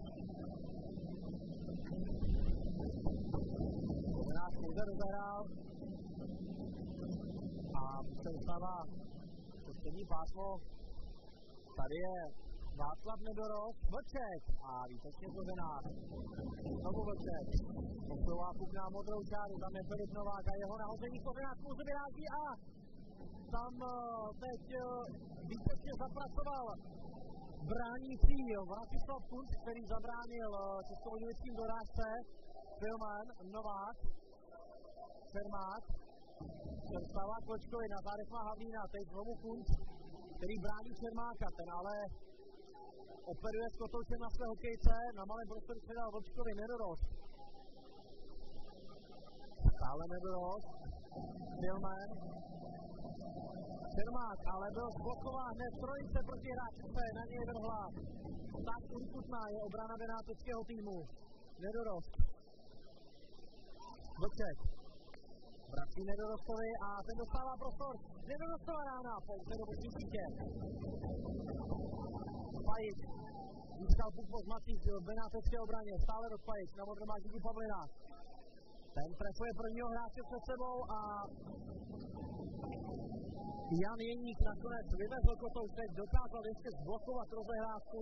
Benátky už rozehrál a se dostává to střední pásmo. Tady je Václav Nedorost, Vlček a výtečně Kořenář. Znovu Vlček. Posouvá puk na modrou čáru, tam je Filip Novák a jeho nahození Kořenář pouze vyráží a tam uh, teď uh, výtečně zapracoval bránící Vratislav Kunc, který zabránil uh, českobudějovickým dorážce. Filman, Novák, Čermák, Čerstává Kločkovi, na zádech má Havlína, teď znovu Kunc, který brání Čermáka, ten ale operuje s kotoučem na své hokejce, na malém prostoru předal Vlčkovi, Nedorost. Stále Nedorost, Filman, Čermák, ale byl zblokován hned trojice proti hráčice, na něj vrhla. Tak urputná je obrana benáteckého týmu. Nedorost. Vlček. Vrací Nedorostovi a ten dostává prostor. Nedorostova rána, pouze do boční sítě. Pajič. Získal puk po zmatých v benátecké obraně. Stále do Pajič. Na modrém má Žíky Pavlina. Ten trefuje prvního hráče před sebou a Jan Jeník nakonec vyvezl kotouč, teď dokázal ještě zblokovat rozehrávku.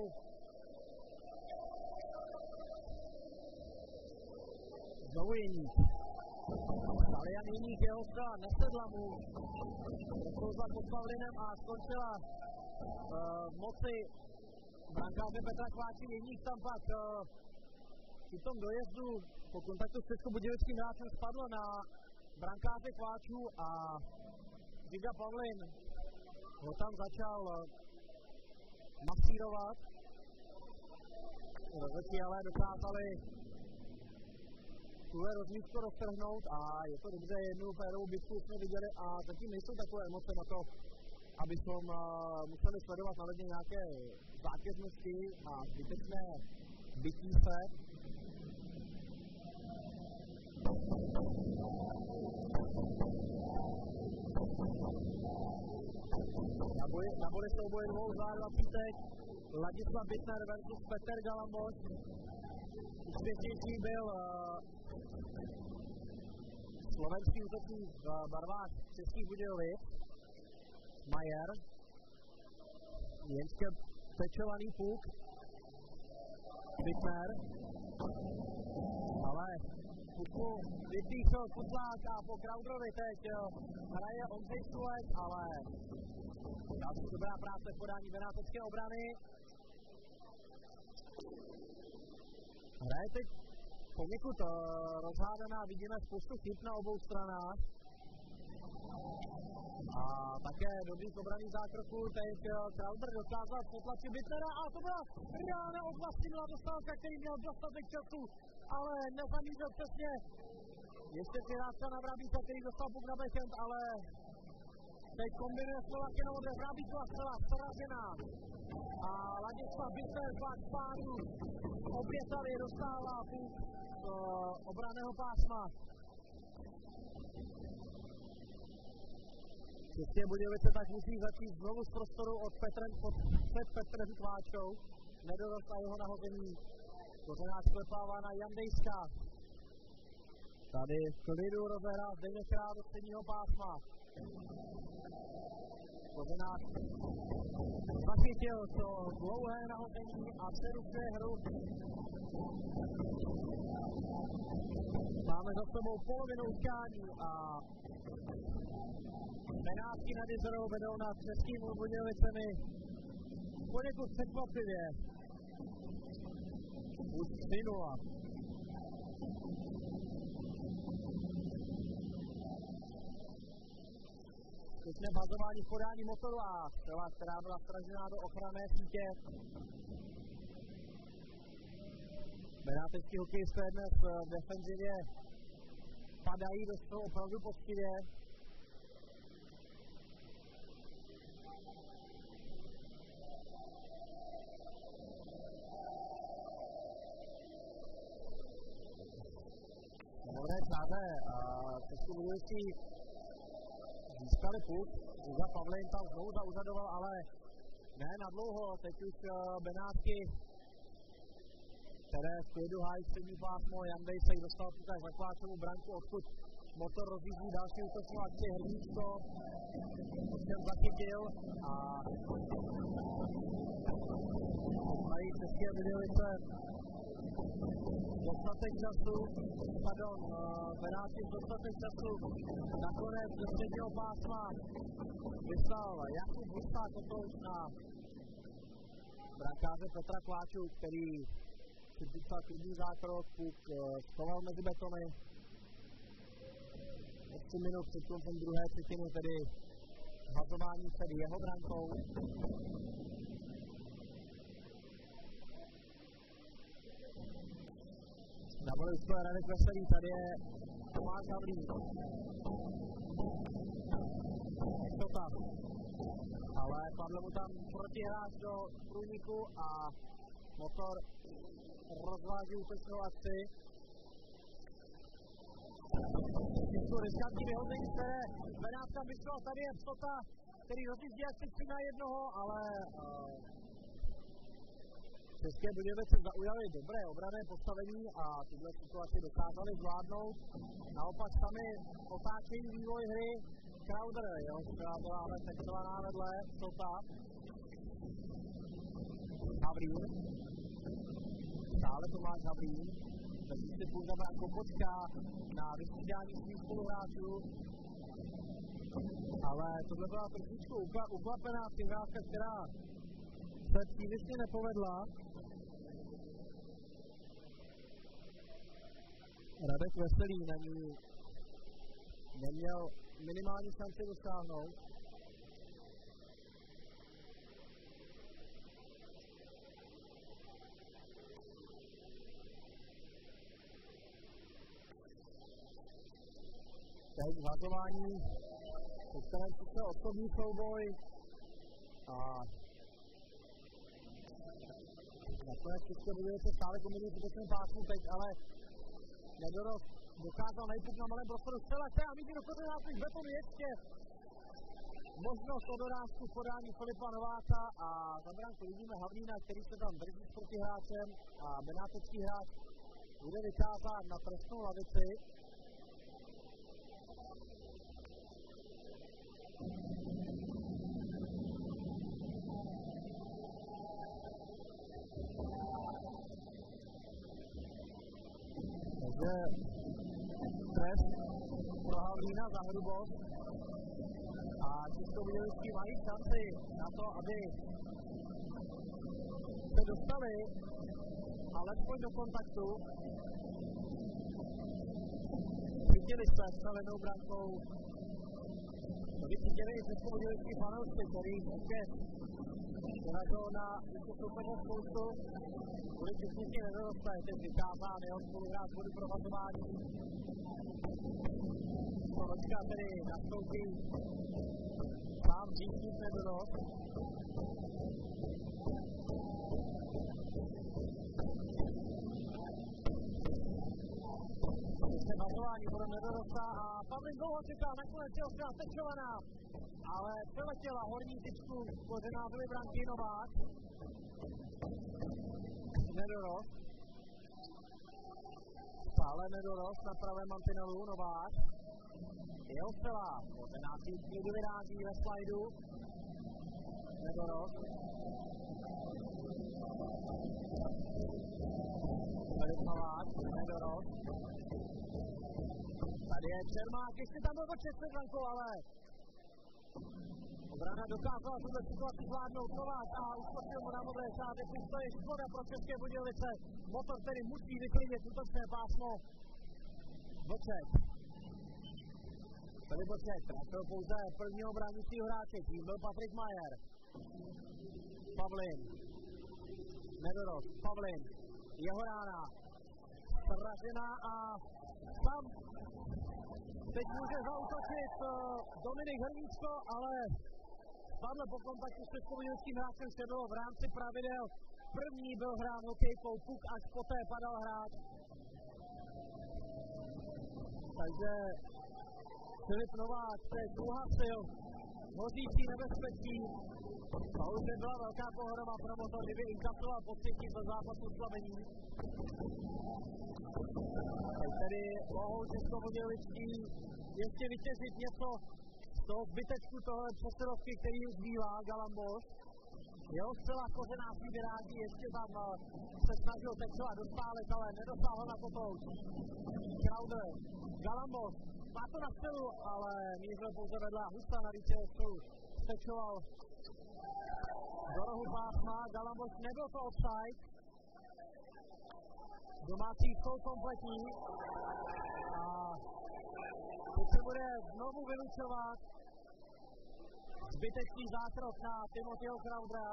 Znovu Jeník. Ale Jan Jeník, jeho střela nesedla mu. Rozkouzla pod Pavlinem a skončila uh, moci brankáře Petra Kláči. Jeník tam pak uh, při tom dojezdu po kontaktu s českobudějovickým hráčem spadl na brankáře Kláčů a Žiga Pavlin ho tam začal masírovat. Rozhodčí ale dokázali tuhle rozmístku roztrhnout a je to dobře, jednu férovou bitku jsme viděli a zatím nejsou takové emoce na to, abychom uh, museli sledovat na ledě nějaké zákeřnosti a zbytečné bytí se. Na boli, na boli souboje dvou dvacet dva Ladislav Bittner versus Petr Galamboš. Úspěšnější byl uh, slovenský útočník v barvách Českých Budějovic Majer. Jenské pečovaný puk Bittner, ale puku vypíchl Kutlák a po Kraudrovi teď hraje Ondřej Sulek, ale další dobrá práce v podání benátecké obrany. Hra je teď poněkud uh, rozhádaná, vidíme spoustu chyb na obou stranách. A také dobrý obraný zákroků, teď Crowder dokázal potlačit Bittnera a to byla reálná odvlastnila dostávka, který měl dostatek času, ale nezamířil přesně. Ještě přihrávka na Vrabíka, který dostal puk na backhand, ale teď kombinuje Slovakinou, kde Vrabíková celá sražená. A Ladislav Bittner pak pánu obětavě dostává puk z uh, obranného pásma. České Budějovice tak musí začít znovu z prostoru od Petrem, před Petrem Kváčkou. Nedorost a jeho nahození. Kořenář klepává na Jandejska. Tady v klidu rozehrá Zdeněk Král do středního pásma. Kořenář zachytil to dlouhé nahození a přerušuje hru. Máme za sebou polovinu utkání a Benátky nad Jizerou vedou nad Českými Budějovicemi poněkud překvapivě. Už tři nula. Skutečně bazování v podání motoru a střela, která byla stražená do ochranné sítě. Benátecký hokejisté dnes v defenzivě padají do toho opravdu poctivě. Dobré přáté, Český Budějovičtí získali puk, Zuza Pavlin tam znovu zauřadoval, ale ne na dlouho, teď už Benátky, které v klidu hájí střední pásmo, Jandej se jich dostal tukaj za Kváčovu branku, odkud motor rozjíždí další útočnou akci, Hrníčko, ovšem zachytil a mají České Budějovice dostatek času, pardon, Benátky dostatek času, nakonec do středního pásma vyslal Jakub Husák otouč na brankáře Petra Kváču, který připucal klidný zákrok, puk schoval mezi betony. osm minut před koncem druhé třetiny, tedy hlasování před jeho brankou. Na bolisku je Radek Veselý, tady je Tomáš Havlík. Jistota. Ale padl mu tam protihráč do průniku a motor rozváží útočnou akci. Jsou riskantní vyhození, které Benátka myslel, tady je Psota, který rozjíždí akci tři na jednoho, ale uh, České Budějovice zaujaly dobré obranné postavení a tuhle situaci dokázali zvládnout. Naopak sami otáčejí vývoj hry Crowder, jo, která byla ale textovaná vedle Psota. Havlín. Stále Tomáš Havlín. Takže si půjde branko počká na vystřídání svých spoluhráčů. Ale tohle byla trošičku ukvapená přihrávka, která se příliš nepovedla. Radek Veselý na ní neměl minimální šanci dosáhnout. Teď vazování, po kterém přišel osobní souboj a nakonec České Budějovice stále kombinují v útočném pásmu teď, ale Nedorost dokázal najít na malém prostoru střela, která vidí do koordinátu z betonu ještě možnost o dorážku v podání Filipa Nováka a za branku vidíme Havlína, který se tam drží s protihráčem a benátecký hráč bude vykázán na trestnou lavici. Takže trest pro Havlína za hrubost a Českobudějovičtí mají šanci na to, aby se dostali, alespoň do kontaktu. Viděli jste stavenou brankou. To vycítili i českobudějovičtí fanoušci, který opět vyrazil na soupeře spoustu. Kvůli technicky nedoroste, teď vykázán jeho spoluhráč kvůli provazování. Slovačka tedy nastoupí sám řídník nedorost. Vazování bude nedorosta a Pavlín dlouho čekal, nakonec je ostřela Tečovaná, ale přeletěla horní tyčku Kořená byly branky Novák. Nedorost. Stále nedorost na pravém mantinelu Novák. Je ostřela, Kořená si někdy vyrází ve slajdu. Nedorost. Filip Novák, nedorost. Tady je Čermák, ještě tam byl počet před brankou, ale obrana dokázala tuhle situaci zvládnout. Novák a uskočil mu na modré šátky, to je škoda pro České Budějovice. Motor tedy musí vyklidit útočné pásmo. Boček. Tady Boček trafil pouze prvního bránícího hráče, tím byl Patrik Majer. Pavlín. Nedorost, Pavlín. Jeho rána. Sražená a tam teď může zaútočit uh, Dominik Hrníčko, ale spadl po kontaktu s českobudějovickým hráčem Šedlo v rámci pravidel. První byl hrán hokejkou, puk až poté padal hráč. Takže Filip Novák teď uhasil hořící nebezpečí. A už byla velká pohroma pro Motor, kdyby inkasoval pocití do zápasu slabení. Teď tedy mohou českobudějovičtí ještě vytěžit něco z toho zbytečku tohle přesilovky, který už bývá, Galambos. Jeho zcela Kořená si vyrází, ještě tam se snažil Tečova dostálet, ale nedosáhl na potouč. Crowder, Galambos, má to na stelu, ale mířil pouze vedle Husa, navíc jeho stelu stečoval do rohu pásma. Galambos, nebyl to offside. Domácí jsou kompletní a teď se bude znovu vylučovat zbytečný zákrok na Timothyho Crowdera.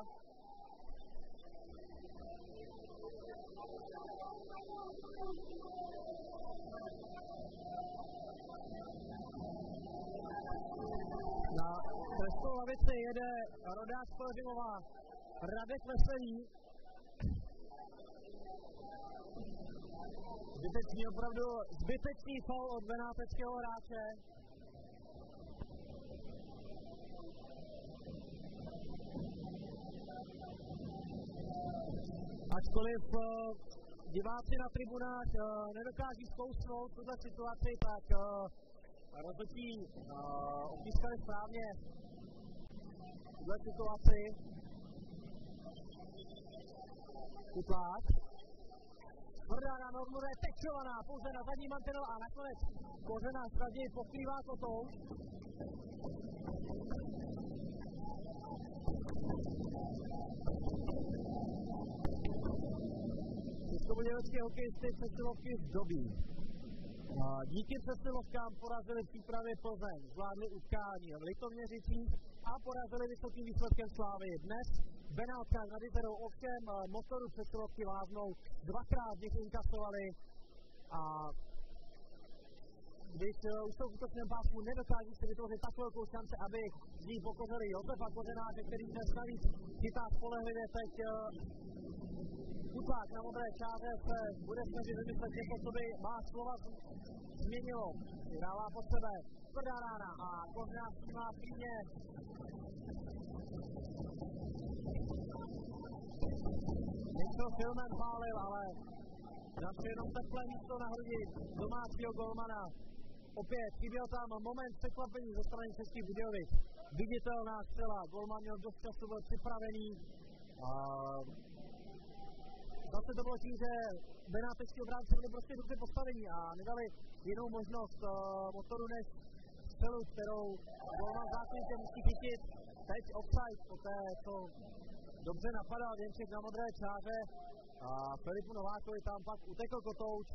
Na trestou lavici jede rodák z Pelhřimova Radek Veselý. Zbytečný, opravdu zbytečný faul od benáteckého hráče. Ačkoliv uh, diváci na tribunách uh, nedokáží zkousnout tuto situaci, tak uh, rozhodčí uh, opískali správně tuto situaci. Kutlák. Tvrdá na Normure, Tečovaná, pouze na zadní mantinel a nakonec Kořená zraději pokrývá kotou. Českobudějovické hokejisty přesilovky zdobí. Díky přesilovkám porazili v přípravě Plzeň, zvládli utkání v Litoměřicích a porazili vysokým výsledkem Slávy. Dnes Benátka nad Jizerou, ovšem Motoru přesilovky váznou, dvakrát nich inkasovali a když už jsou v útočném pásmu nedokáží si vytvořit tak velkou šanci, aby z ní pokořili Josefa Kořenáře, který dnes navíc chytá spolehlivě. Teď Kutlák na modré čáře se bude snažit vymyslet něco, co by má slova změnilo. Dává pod sebe tvrdá rána a Kořenář s tím má týdně. Něco Filmen pálil, ale našli jenom teplé místo na hrudi domácího golmana. Opět chyběl tam moment překvapení ze strany Českých Budějovic. Viditelná střela, golman měl dost času, byl připravený. A zase to bylo tím, že benátecký obránci byli prostě dobře postavení a nedali jinou možnost uh, Motoru než střelu, kterou golman zákonitě musí chytit. Teď offside, poté co dobře napadal Věnček na modré čáře a Filipu Novákovi tam pak utekl kotouč.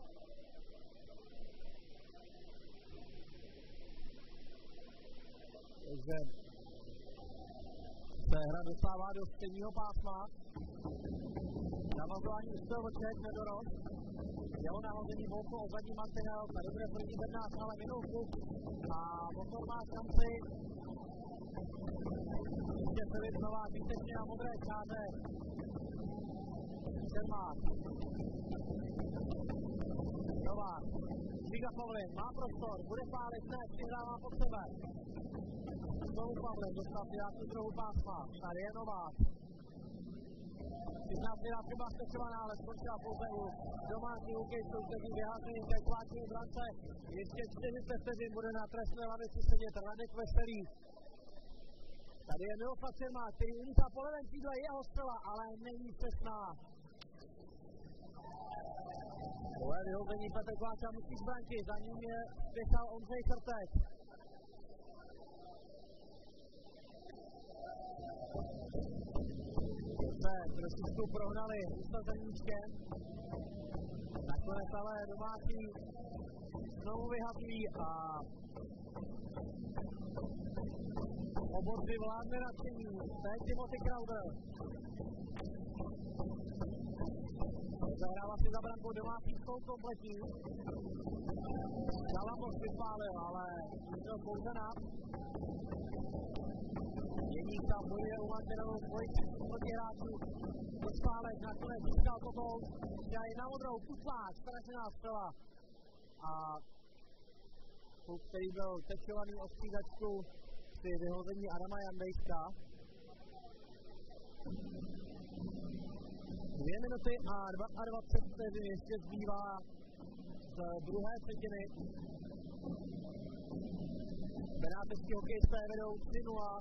Takže se hra dostává do středního pásma. Navazování ústel Vlček, nedorost. Jeho nahození volko o zadní mantinel, tady bude první Bernát, ale minul klub a Motor má šanci. Ještě Filip Novák výtečně na modré čáře. Čermák. Novák. Žiga Pavlin má prostor, bude pálit, ne, přihrává pod sebe. Znovu Pavlin, dostal si dát druhou pásma, tady je Novák. třináct minut chyba stečovaná, ale skončila pouze u domácí hokejistů, kteří vyházení té kvátní brance. Ještě čtyřicet vteřin bude na trestné lavici sedět Radek Veselý. Tady je Miloslav Čermák, který umítá po levém křídle, jeho střela, ale není přesná. Tohle vyhození Petr Kláča musí z branky, za ním je spěchal Ondřej Krtek. Se trošičku prohnali usazeníčkem. Nakonec ale domácí znovu vyhaví a oborci vládne nadšení. Teď Timothy Crowder. Zahrává si za brankou domácí s tou kompletní. Galambos vypálil, ale to pouze nás. Jeník tam bojuje u mantinelu dvojici proti hráčů. Pospálek nakonec získal toto. Dělají na modrou, Kutlák, strašená střela. A kluk, který byl tečovaný o střídačku při vyhození Adama Jandejska. Dvě minuty a dvacet dva vteřin ještě zbývá z druhé třetiny. Benátecký hokejisté vedou tři nula.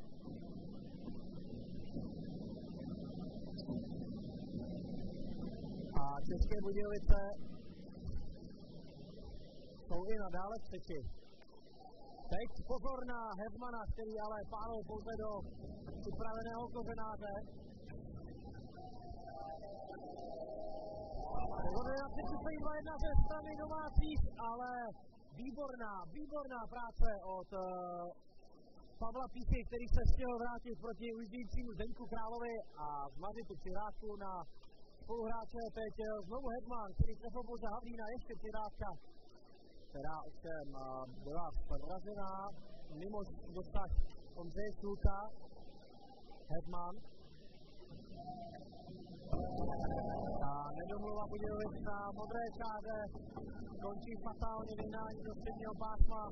A České Budějovice jsou i nadále v třetí. Teď pozor na Hedmana, který ale pálil pouze do připraveného kořenáře. Pozor na třicet dva jedna ze strany domácích, ale výborná, výborná práce od uh, Pavla Píchy, který se stihl vrátit proti ujíždějícímu Zdeňku Královi a zmařit tu přihrávku na spoluhráče. Teď znovu Hedman, který trefil pouze Havlína, ještě přihrávka, která ovšem uh, byla poražená mimo dosah Ondřeje Šulka. Hedman. A nedomluva Budějovic na modré čáře, končí fatálně vyhnání do středního pásma.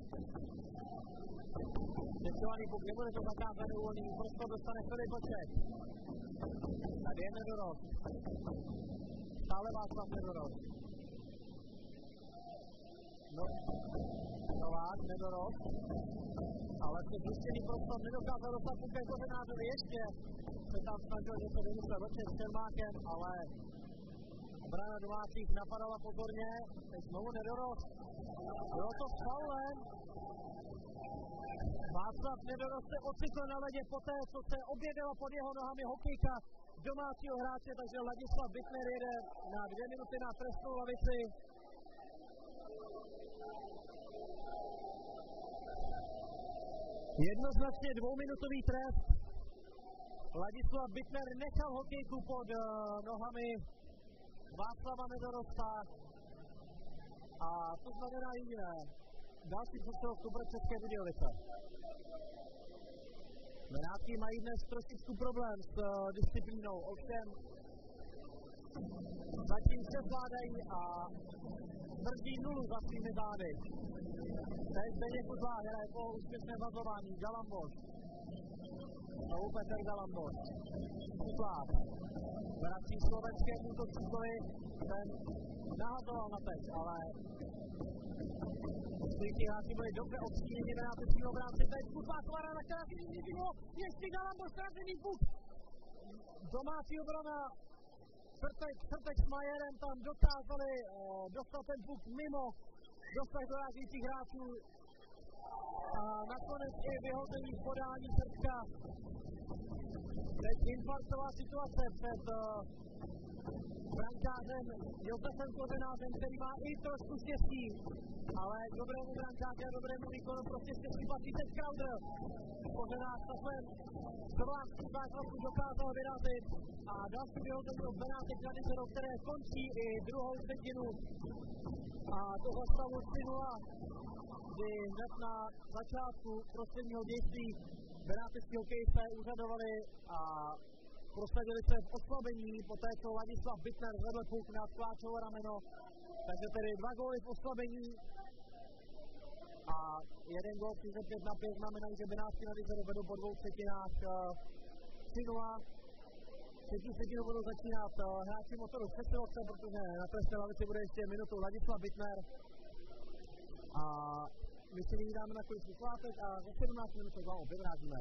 Tečovaný puk, nebude to zakázaný uvolný, prostor dostane Filip Vlček. Tady je nedorost. Stále Václav nedorost. No, Novák, nedorost. Ale před zjištěný prostor nedokázal dostat pukem kořenářovi ještě. Se tam snažil něco vymyslet Vlček s Čermákem, ale obrana domácích napadala pozorně. Teď znovu nedorost. Bylo to s faulem. Václav Nedorost se ocitl na ledě poté, co se objevila pod jeho nohami hokejka domácího hráče, takže Ladislav Bittner jede na dvě minuty na trestnou lavici. Jednoznačně dvouminutový trest. Ladislav Bittner nechal hokejku pod uh, nohami Václava Nedorosta. A to znamená jediné. Další přestřelku pro České Budějovice. Benátky mají dnes trošičku problém s uh, disciplínou, ovšem zatím se zvládají a drží nulu za svými zády. Teď Zdeněk Kuzlá hraje po úspěšné vazování, Galambos. Znovu Petr Galambos. Kuzlá. Vrací slovenskému útočníkovi, ten nahazoval na teď, ale Stříky hráči byli dobře obstíněni benáteckým obránci, teď Kuzláková rána, která si nyní bylo, ještě Galambos, ztracený puk. Domácí obrana, Krtek, Krtek s Majerem tam dokázali uh, dostat ten puk mimo dosah dorážících hráčů a nakonec i vyhození z podání Srbska. Teď infarktová situace před uh, brankářem Josefem Kořenářem, který má i trošku štěstí, ale k dobrému brankáři a dobrému výkonu prostě štěstí patří teď Crowder. Kořenář na svém slováckém základku dokázal vyrazit a další vyhození od Benátek na Dizero, které končí i druhou třetinu. A tohle stavu tři nula, kdy hned na začátku prostředního dějství benátecký hokejisté úřadovali a prosadili se v oslabení, poté co Ladislav Bittner zvedl puk na Skláčovo rameno. Takže tedy dva góly v oslabení a jeden gól třicet pět na pět znamenají, že Benátky na Dizero vedou po dvou třetinách tři nula. Třetí třetinu budou začínat hráči Motoru Přesilovce, protože na trestné lavici bude ještě minutu Ladislav Bittner. A my si nyní dáme na chvíli přislátek a za sedmnáct minut se vám opět vrátíme.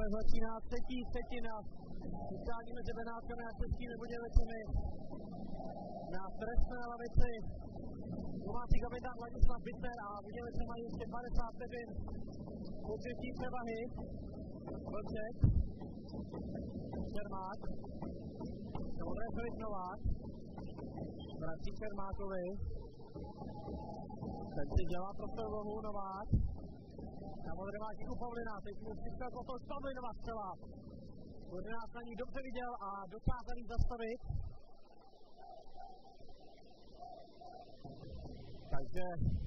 Teprve začíná třetí třetina. Utkání mezi Benátkami a Českými Budějovicemi. Na trestné lavici domácí kapitán Ladislav Bitter a Budějovice mají ještě padesát vteřin pokrytí převahy. Vlček, Čermák, modré Filip Novák, vrací Čermákovi. Teď si dělá prostor rohu Novák. Na modré má Žiku Pavlina, teď mu přišel potom Pavlinova střela. Koordinář na ní dobře viděl a dokázal jí zastavit. Takže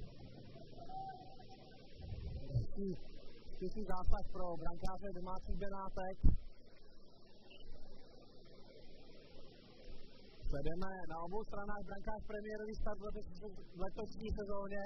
skvělý zásah pro brankáře domácích Benátek. Sledujeme na obou stranách brankář premiérový start v letošní sezóně.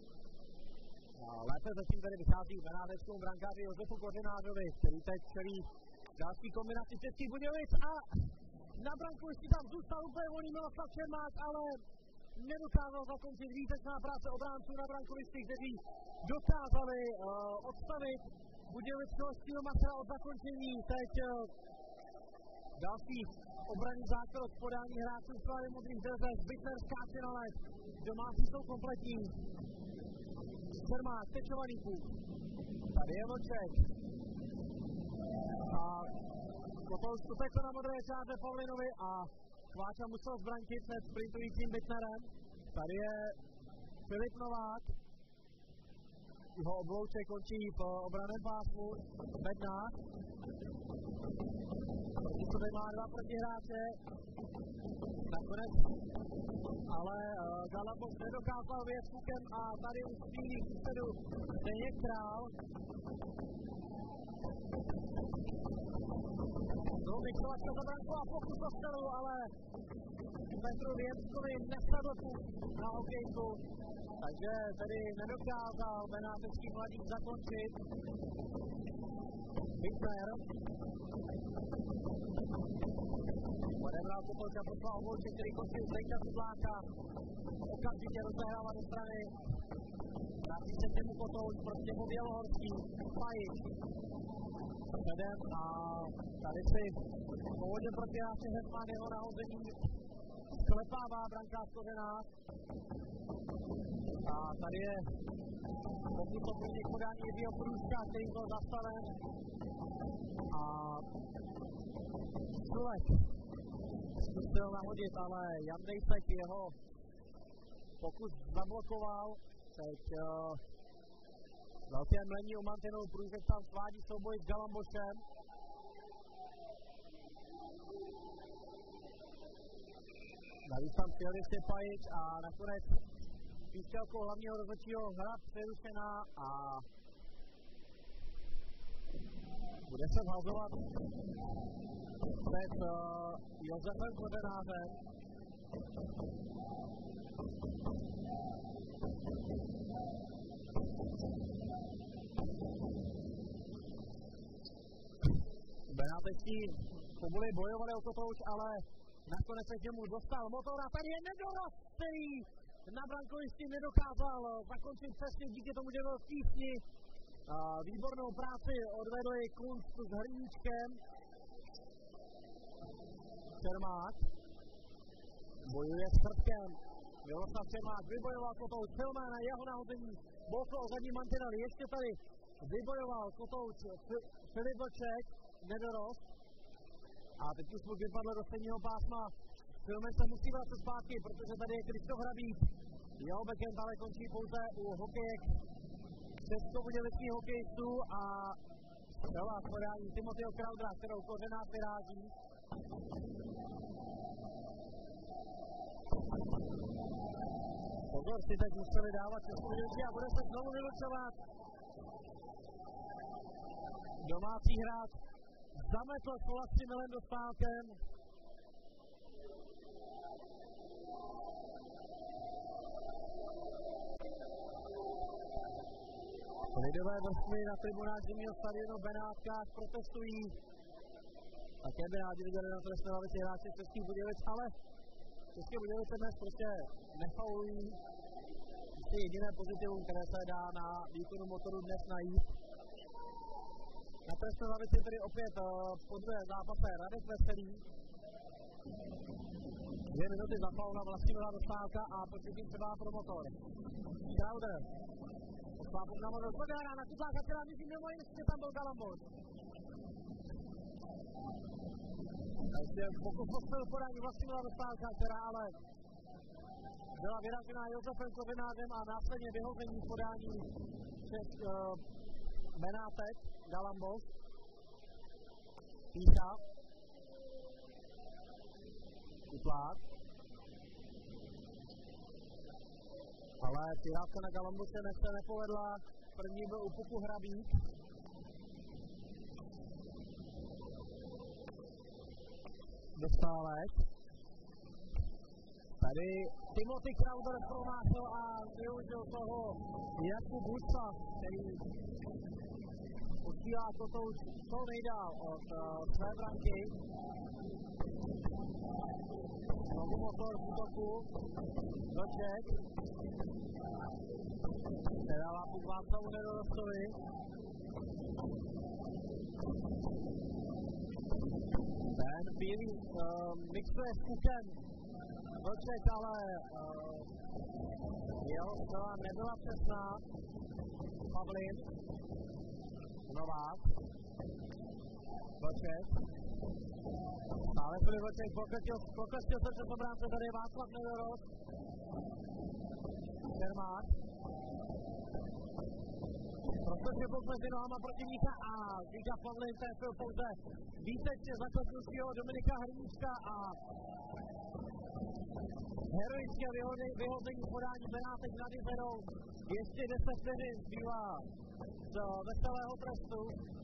Lépe zatím tady vychází benáteckému brankáři Josefu Kořenářovi, který teď čelí další kombinaci Českých Budějovic a na brankovišti tam zůstal úplně volný Miloslav Čermák, ale nedokázal zakončit výtečná práce obránců na brankovišti, kteří dokázali uh, odstavit budějovického Stýlmachera od zakončení. Teď uh, další obranný zákrok v podání hráčů Slavie Modrých Březec, Bitter skáče na led, domácí jsou kompletní. Čermák, tečovaný půl. Tady je Vlček. A potom vstupekl na modré čáře Pavlinovi a Kváča musel zbrančit před sprintujícím Bittnerem. Tady je Filip Novák. Jeho oblouček končí v obranném pásmu. Bednář. Proti sobě má dva protihráče. Nakonec ale uh, Galabov nedokázal vyjet pukem a tady už střílí v ústředu Zdeněk Král. No, Mikolačka za branku a pokus o střelu, ale Petru Věmskovi nesadl puk na hokejku, takže tedy nedokázal benátecký mladík zakončit. Bittner. Odebral Kotolka, poslal Volče, který končil Zdenka Kudláka. Okamžitě rozehrává do strany. Vrátí se k němu Kotolč, prostě po Bělohorský. Pajič. Předem a tady si původně proti hráče Hetman jeho nahození sklepává brankář Kořenář. A tady je pokud to bude podání Jiřího Průzka, který byl zastaven. A Sulek zkusil nahodit, ale Jan Dejsek jeho pokus zablokoval. Teď uh, velké mlení u mantinu, Průzek tam svádí souboj s Galambošem. Navíc tam přijel ještě Pajič a nakonec píšťalkou hlavního rozhodčího hra přerušená a bude se vhazovat před uh, Josefem Kořenářem. Benáteští pobuli bojovali o Kotouč, ale nakonec se k němu dostal Motor a tady je Nedorost, který na brankovišti nedokázal zakončit přesně díky tomu, že byl v tísni. Výbornou práci odvedl i Kunst s Hrníčkem. Čermák bojuje s Prvkem. Miloslav Čermák vybojoval Kotouč, Filmán na jeho nahození, bouchl o zadní mantinel, ještě tady vybojoval Kotouč Filip Vlček, Nedorost. A teď už mu vypadl do stejného pásma. Filmen se musí vracet zpátky, protože tady je Krištof Hrabík. Jeho backend ale končí pouze u hokejek českobudějovických hokejistů a střela v podání Timothyho Kraudra, kterou Kořenář vyráží. Pozor, si teď museli dávat Českobudějovici a bude se znovu vylučovat. Domácí hráč zametl s Vlastimilem Dostálkem. Lidové vrstvy na tribunách zimního stadionu v Benátkách protestují. Také by rádi viděli na trestné lavici hráče Českých Budějovic, ale České Budějovice dnes prostě nefaulují. Ještě jediné pozitivum, které se dá na výkonu Motoru dnes najít. Na trestné lavici tedy opět uh, po druhé zápase Radek Veselý. Dvě minuty za faul na Vlastimila Dostálka a početí třeba pro Motor. Crowder. Oslápuk na Motor. Podárá na Kutláka, která myslím mimo ještě tam byl Galambos. Takže pokus postavil podání Vlastimila Dostálka, která ale byla vyražená Josefem Kovinářem a následně vyhození podání přes uh, Benátek, Galambos, Pícha, Kutlák, ale přihrávka na Galambose se nepovedla, první byl u puku Hrabík. Dostálek. Tady Timothy Crowder promášel a využil toho Jakub Huspa, který posílá toto už co nejdál od uh, své branky. Znovu Motor v útoku. Vlček. Předává puk Václavu Nedorostovi. Ten bílý uh, mixuje s pukem. Vlček, ale uh, jeho střela nebyla přesná. Pavlin. Novák. Vlček. Stále byli Vlček, pokrstil se přes obránce, tady je Václav Nedorost. Čermák. Protože byl mezi nohama protivníka a Žiga Pavlin trefil pouze výtečně zaklepnutýho Dominika Hrníčka a heroické vyhození podání Benátek nad Izerou. Ještě deset vteřin zbývá z veselého trestu.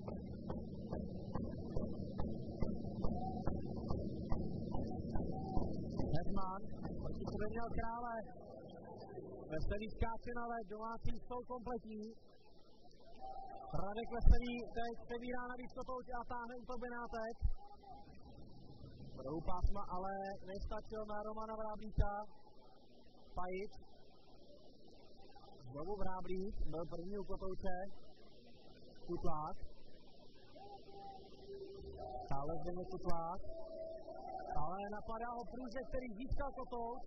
Hetman, proti sobě měl Krále. Veselý skáče na led, domácí jsou kompletní. Radek Veselý teď přebírá na výstotouč a táhne u to Benátek. Prvou pásma ale nestačil na Romana Vráblíka. Pajic. Znovu Vráblík, byl první u kotouče. Kutlák. Stále zřejmě Kutlák. Ale napadá ho Průžek, který získal kotouč.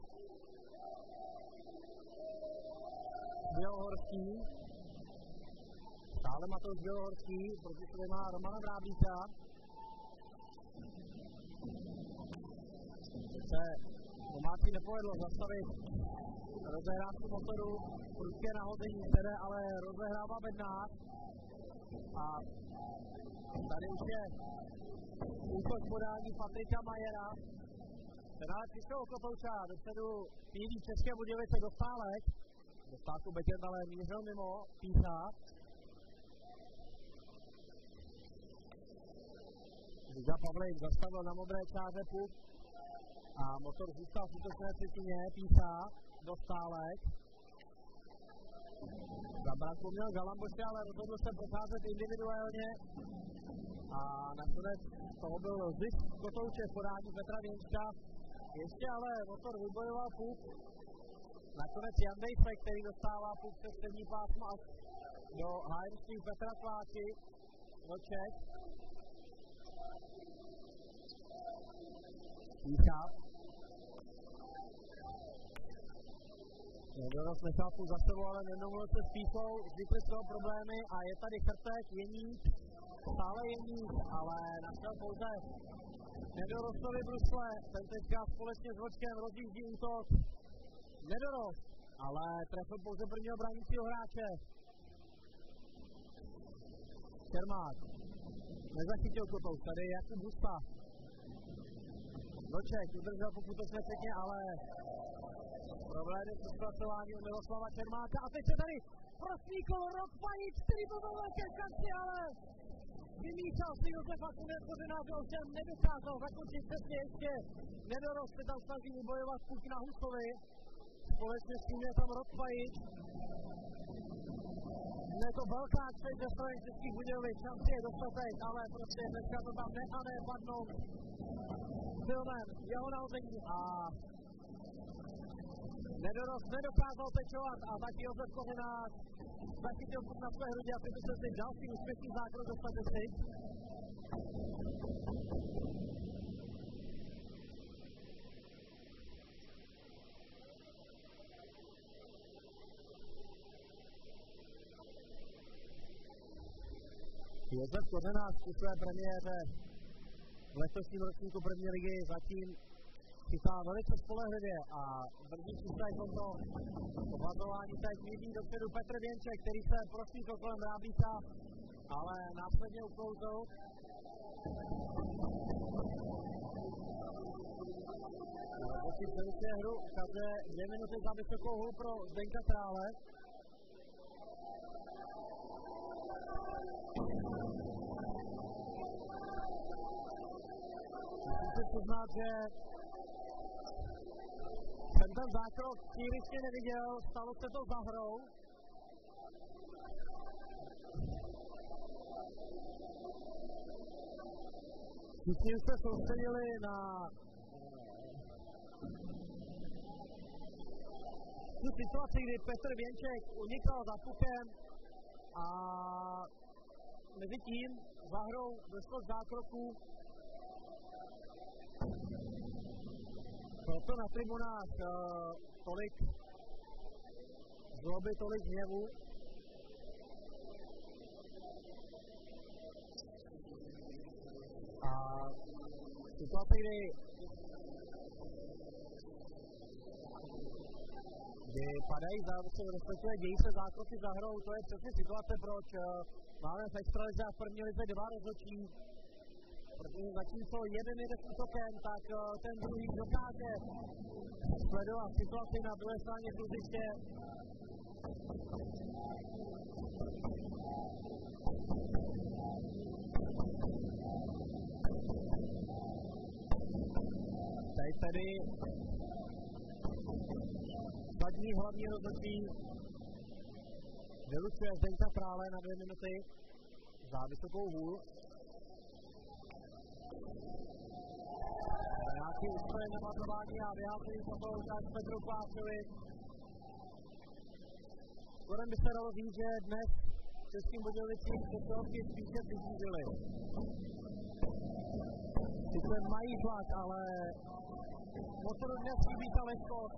Bělohorský. Stále Matouš Bělohorský, proti sobě má Romana Vráblíka. Se domácí nepovedlo zastavit rozehrávku Motoru, prudké nahození, které ale rozehrává Bednář. A tady už je útok podání Patrika Majera. Ten ale přišel o kotouča, dopředu pílí České Budějovice Dostálek. Dostálku Betět ale mířil mimo, Pícha. Žiga Pavlík zastavil na modré čáře puk. A Motor zůstal v útočné třetině, Pícha, Dostálek. Za branku měl Galamboše, ale rozhodl se procházet individuálně. A nakonec toho byl zisk kotouče v podání Petra Věnčka. Ještě ale Motor vybojoval puk. Nakonec Jan Dejfek, který dostává puk přes střední pásmo až do hájemství Petra Kláči. Vlček. Pícha. Nedorost nechal půl za sebou, ale nedomluvil se s Píchou, zvykli z toho problémy a je tady Chrtek, Jeník, stále Jeník, ale našel pouze Nedorostovi brusle, ten teďka společně s Vlčkem rozjíždí útok. Nedorost, ale trefil pouze prvního branícího hráče. Čermák, nezachytil kotouč, tady je Jakub Huspa. Vlček udržel po útočné třetině, ale problémy s zpracováním Miloslava Čermáka a teď se tady prosvíkl Rok Pajic, který byl velké šanci, ale vymíchal si Josefa Kovináře, ovšem nedokázal zakončit přesně ještě. Nedorost se tam snaží ubojovat puk na Husovi, společně s tím je tam Rok Pajic. Je to velká křeč ze strany Českých Budějovic, šanci je dostatek, ale prostě dneska to tam ne a ne padnou. Silmen, jeho nahození a Nedorost nedokázal pečovat a taky Josef Kořenář zachytil puk na své hrudi a připuštěl si další úspěšný zákrok do statistik. Josef Kořenář při své premiéře v letošním ročníku první ligy zatím chytá velice spolehlivě a drží čisté konto ovládování teď míří dopředu Petr Věnček, který se prosvíkl kolem Ráblíka, ale následně uklouzl. Pokud přerušuje hru, každé dvě minuty za vysokou hru pro Zdeňka Krále. Musím si přiznat, že jsem ten zákrok chvíličně neviděl, stalo se to za hrou. Všichni se soustředili na tu situaci, kdy Petr Věnček unikal za pukem a mezi tím za hrou došlo k zákroku. Proto na tribunách uh, tolik zloby, tolik hněvu. A situace, kdy, kdy padají, respektive dějí se zákroky za hrou, to je přesně situace, proč uh, máme v extralize a v první lize dva rozhodčí. Protože zatímco jeden jede s útokem, tak uh, ten druhý dokáže sledovat situaci na druhé straně hřiště. Teď tedy zadní hlavní rozhodčí vylučuje Zdeňka Krále na dvě minuty za vysokou hůl. Nějaký ústroje namazování a vyjádření po toho ukáž Petru Pláčovi. Skoro by se dalo říct, že dnes Českým Budějovicím sociálky spíše vyřídili. Sice mají tlak, ale motoru dnes chybí ta lehkost.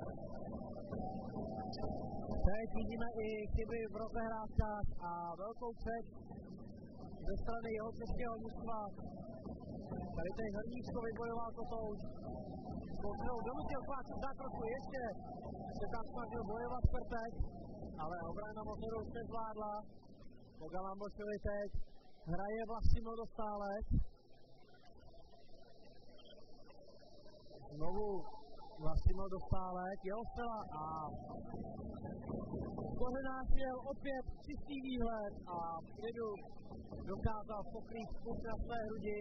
Teď vidíme i chyby v rozehrávkách a velkou před ze strany jeho českého mužstva. Tady ten Hrníčko vybojoval Kotouč. Kotouč donutil Pláček zákroku ještě. Se tam snažil bojovat Prtek, ale obrana motoru už nezvládla. Po Galambošovi teď hraje Vlastimil Dostálek. Znovu Vlastimil Dostálek, jeho střela a Kořenář měl opět čistý výhled a v klidu dokázal pokrýt puk na své hrudi.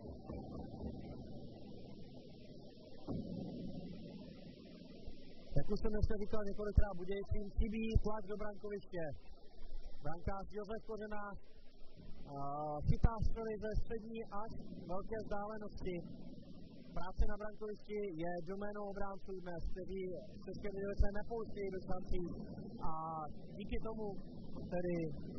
Jak už jsem dneska říkal několikrát, Budějcím chybí tlak do brankoviště. Brankář Josef Kořenář chytá střely ze střední až velké vzdálenosti. Práce na brankovišti je doménou obránců dnes, kteří České Budějovice nepouštějí do šancí a díky tomu tedy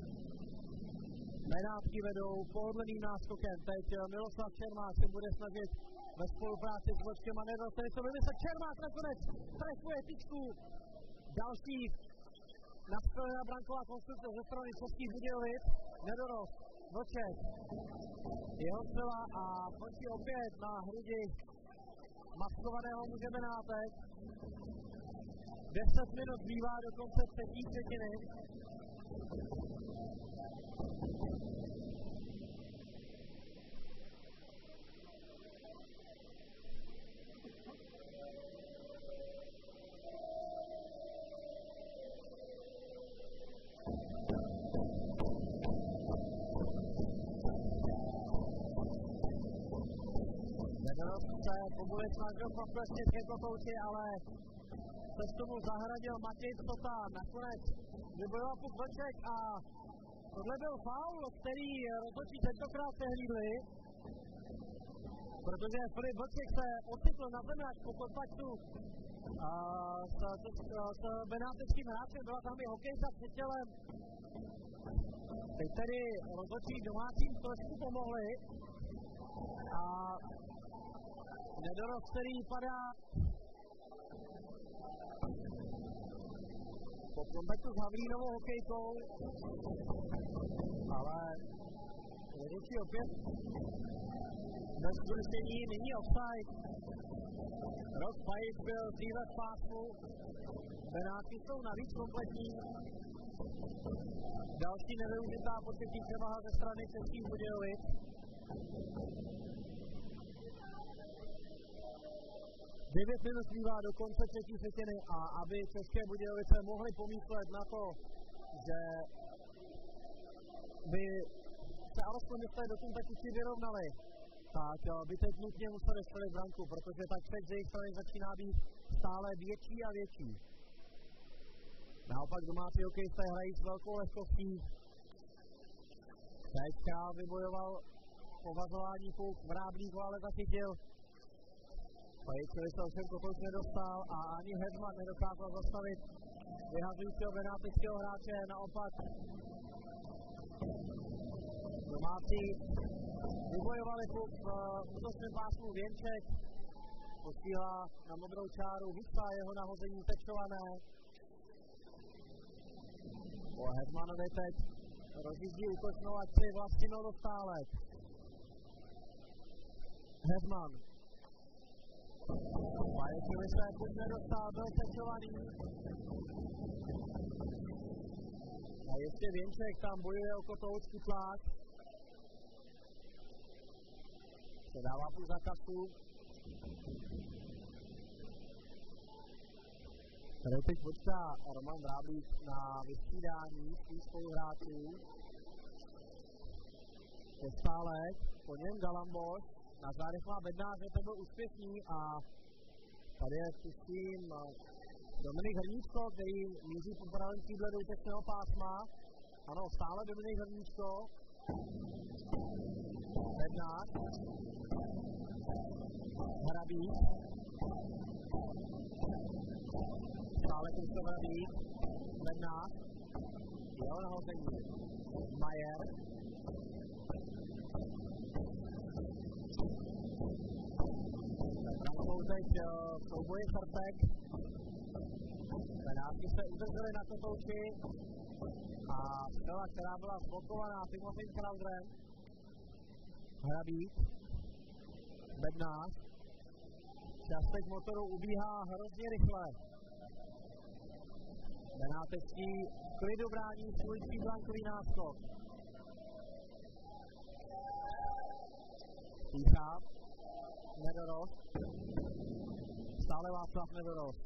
Benátky vedou pohodlným náskokem. Teď Miloslav Čermák se bude snažit ve spolupráci s Vlčkem a nedostane to vymyslet. Čermák nakonec trefuje tyčku. Další nastřelená branková konstrukce ze strany Českých Budějovic. Nedorost, Vlček, jeho střela a končí opět na hrudi maskovaného muže Benátek. deset minut zbývá do konce třetí třetiny. Se Kubuli snažil poklesnit ke Kotouči, ale se s tomu zahradil Matěj Psota. Nakonec vybojoval puk Vlček a tohle byl faul, který rozhodčí tentokrát přehlídli. protože Filip Vlček se ocitl na zemi až po kontaktu a s, s, s benáteckým hráčem, byla tam i hokejka před tělem. Teď tedy rozhodčí domácím trošku pomohli a Nedorost, který padá po kontaktu s Havlínovou hokejkou, ale vedoucí opět bez zrušení, nyní offside. Rob Pajek byl dříve v pásmu, Benátky jsou navíc kompletní. Další nevyužitá početní převaha ze strany Českých Budějovic. devět minut zbývá do konce třetí třetiny a aby České Budějovice mohly pomýšlet na to, že by se alespoň dostali do kontaktu si vyrovnali, tak by teď nutně museli střelit branku, protože ta křeč z jejich strany začíná být stále větší a větší. Naopak domácí hokejisté hrají s velkou lehkostí. Teďka vybojoval povazování puk, Vráblík ale zachytil. Paječovi se ovšem Kotouč nedostal a ani Hedman nedokázal zastavit vyhazujícího benáteckého hráče, naopak domácí vybojovali puk v útočném pásmu. Věnček posílá na modrou čáru, vystá jeho nahození Tečované. Po Hedmanovi teď rozjíždí útočnou akci Vlastimil Dostálek. Hedman. Paječovi se puk nedostal, byl Tečovaný. A ještě Věnček tam bojuje o Kotouč, Kutlák. Předává puk za kasu. Tady teď počká Roman Vráblík na vystřídání svých spoluhráčů. Dostálek, po něm Galamboš, na zádech má Bednáře, ten byl úspěšný a tady je tuším Dominik Hrníčko, který míří po pravém křídle do útočného pásma. Ano, stále Dominik Hrníčko. Bednář. Hrabík. Stále Kristof Hrabík. Bednář. Jeho nahození. Majer. Brankou teď souboje Srpek. Benátky se udrželi na Kotouči a střela, která byla zblokovaná Timofim Kraudrem. Hrabík. Bednář. Čas teď motoru ubíhá hrozně rychle. Benátecký v klidu brání svůj tříbrankový náskok. Píchá. Nedorost. Stále Václav Nedorost.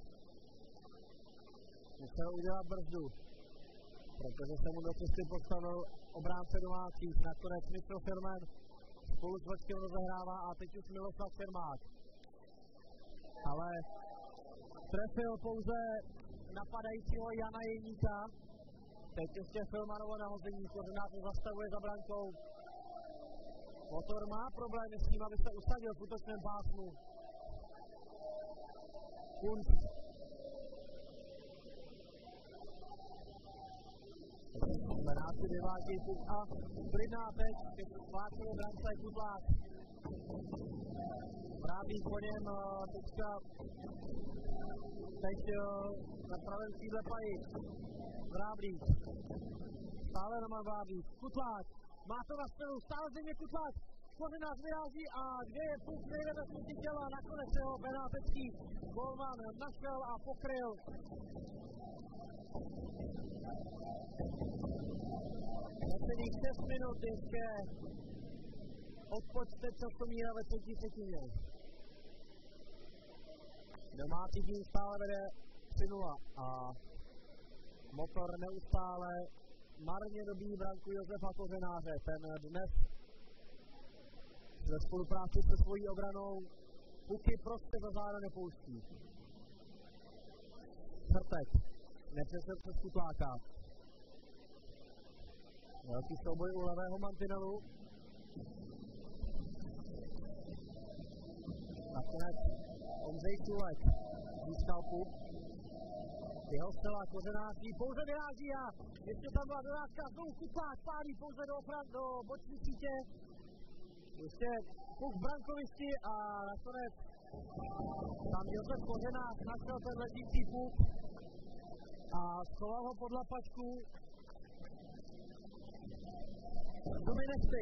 Musel udělat brzdu, protože se mu do cesty postavil obránce domácích, nakonec Mistr Firmen spolu s Vlčkem rozehrává a teď už Miloslav Čermák. Ale trefil pouze napadajícího Jana Jeníka. Teď ještě Filmanovo nahození, koordinátor zastavuje za brankou. Motor má problémy s tím, aby se usadil v útočném pásmu. Kunc. Benátky vyvádějí puk a klidná teď, když Václav brance Kutlák. Právě po něm teďka teď na pravém křídle Pajek. Vráblík. Stále Roman Vráblík. Kutlák. Má to na střelu, stále země Kutlák. Kořenář vyráží a kde je puk nejde bez smutí těla. Nakonec jeho benátecký golman našel a pokryl. Necelých šest minut ještě odpočte časomíra ve třetí třetině. Domácí tým stále vede tři nula a motor neustále marně dobíjí branku Josefa Kořenáře. Ten dnes ve spolupráci se svojí obranou puky prostě za záda nepouští. Srpek nepřesel přes Kutláka. Velký souboj u levého mantinelu. Nakonec Ondřej Sulek získal puk. Jeho střela Kořenářský pouze vyráží a ještě tam byla dorážka, znovu Kukáč pálí pouze do, ochran, do boční sítě. Ještě puk v brankovišti a nakonec tam Josef Kořenář našel ten ležící puk a schoval ho pod lapačku. Zuby nechty.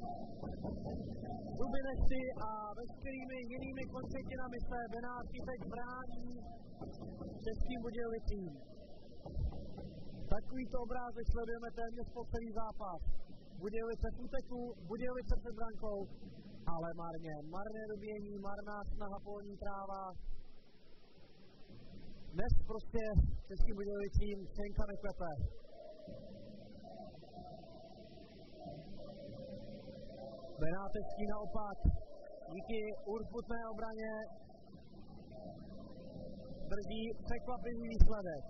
Zuby nechty a veškerými jinými končetinami se Benátky teď brání Českým Budějovicím. Takovýto obrázek sledujeme téměř po celý zápas. Budějovice v úteku, Budějovice před brankou, ale marně. Marné dobíjení, marná snaha polní tráva. Dnes prostě Českým Budějovicím šenka neklepe. Benátecký naopak díky urputné obraně drží překvapivý výsledek.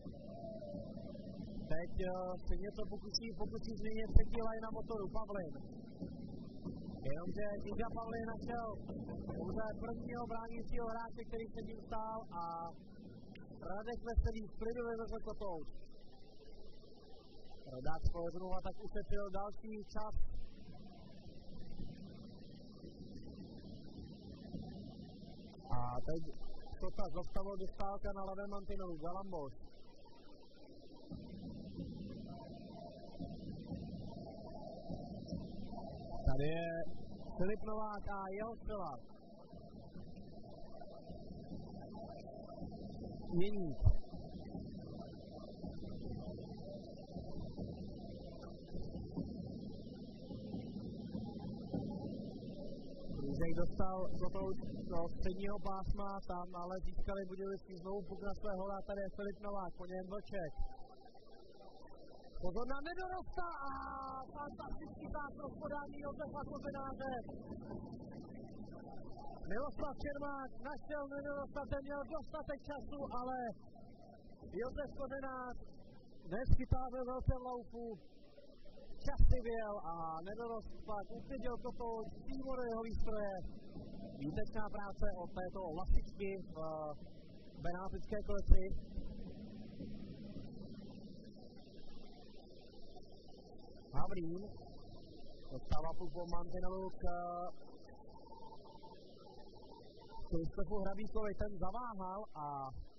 Teď se něco pokusí, pokusí změnit třetí lajna motoru Pavlin. Jenomže Jiža Pavlin našel pouze prvního bránícího hráče, který se ním stál a Radek Veselý v klidu vyvezl kotouč. Rodák spolehnul a tak ušetřil další čas. A teď Šota zastavil dostávka na levém mantinelu, Galamboš. Tady je Filip Novák a jeho střela. Jeník. Růžek dostal do toho do středního pásma, tam ale získali Budějovicí znovu puk na své hole a tady je Filip Novák, po něm Vlček. Pozor na nedorosta a fantastický pás rozpodání Josefa Kořenáře. Miloslav Čermák našel nedorosta, ten měl dostatek času, ale Josef Kořenář neschytá ve velkém loupu. Čas si vyjel a nedorost pak uklidil kotouč přímo do jeho výstroje. Výtečná práce od této lasičky v benátické koleci. Havlín dostává puk po mantinelu k Kristofu Hrabíkovi, ten zaváhal a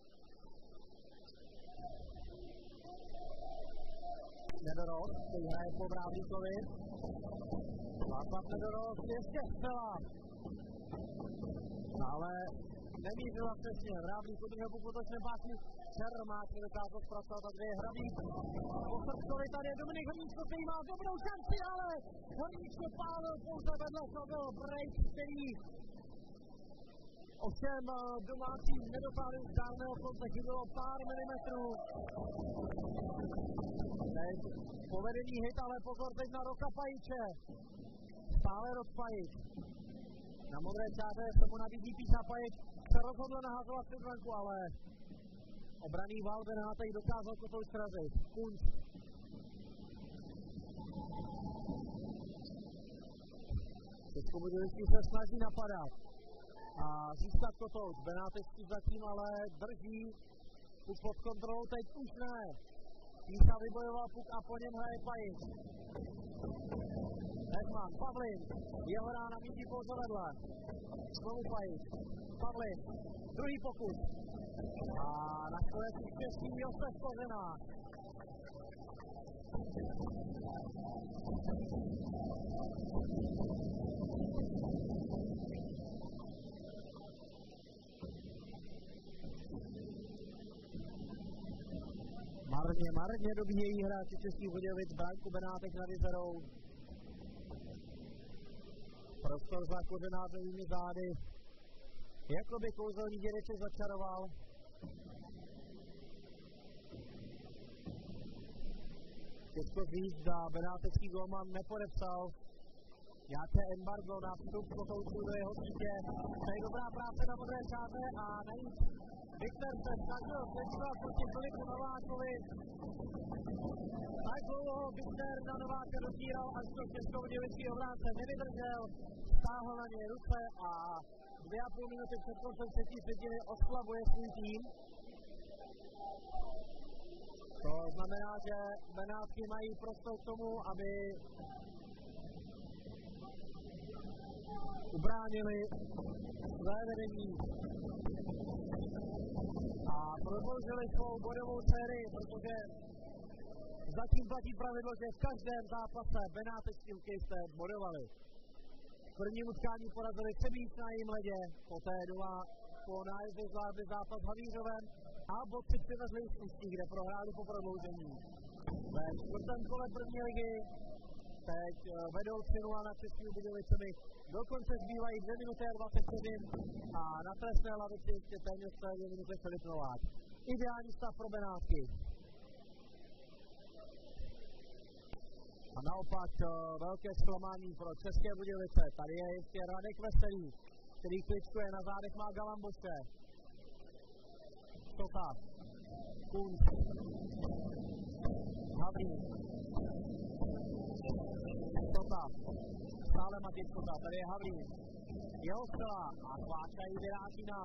Nedorost, který hraje po Vrávlíkovi. Václav Nedorost ještě střela. Ale nemířila přesně. Vrávlík udržel puk v útočném pásmu. Čermák nedokázal zpracovat a kde je Hrabík. Po Srbskovi tady je Dominik Hrníčko, který má dobrou šanci, ale Hrníčko pálil pouze vedle, to byl break, který ovšem domácím nedosáhli zdárného konce, chybilo pár milimetrů. Teď povedený hit, ale pozor teď na Roka Pajiče. Stále Rok Pajič. Na modré čáře se mu nabízí Píša Pajič. Se rozhodl nahazovat před branku, ale obranný val Benátej dokázal kotouč srazit. Kunc. Českobudějovický se snaží napadat a získat kotouč. Benátečský zatím ale drží puk pod kontrolou, teď už ne. Píša vybojoval puk a po něm hraje Pajič. Heřman, Pavlin, jeho rána míří pouze vedle. Znovu Pajič, Pavlin, druhý pokus. A nakonec úspěšný Josef Kořenář. Marně, marně dobíjejí hráči Českých Budějovic, branku Benátek nad Jizerou. Prostor za Kořenářovými zády. Jakoby kouzelný dědeček začaroval. Těžko říct, zda benátecký golman nepodepsal nějaké embargo na vstup kotoučů do jeho sítě. Tady dobrá práce na modré čáře a navíc Viktor se snažil sledovat proti Filipu Novákovi. Tak dlouho Viktor na Nováka dotíral, až to českobudějovický obránce nevydržel, stáhl na něj ruce a dvě a půl minuty před koncem třetí třetiny oslabuje svůj tým. To znamená, že Benátky mají prostor k tomu, aby ubránili své vedení a prodloužili svou bodovou sérii, protože zatím platí pravidlo, že v každém zápase benátečtí hokejisté bodovali. V prvním utkání porazili Třebíč na jejím ledě, poté doma po nájezdu zvládli zápas v Havířovém a bod si přivezli z Ústí, kde prohráli po prodloužení. Ve čtvrtém kole první ligy teď vedou tři nula nad Českými Budějovicemi. Dokonce zbývají dvě minuty a dvacet vteřin a na trestné lavici ještě téměř dvě minuty Filip Novák. Ideální stav pro Benátky. A naopak velké zklamání pro České Budějovice. Tady je ještě Radek Veselý, který kličkuje, na zádech má Galamboše. Socha, Kunc, Havlík, Socha, stále Matěj Socha, tady je Havlík, jeho střela a Kváčka ji vyráží na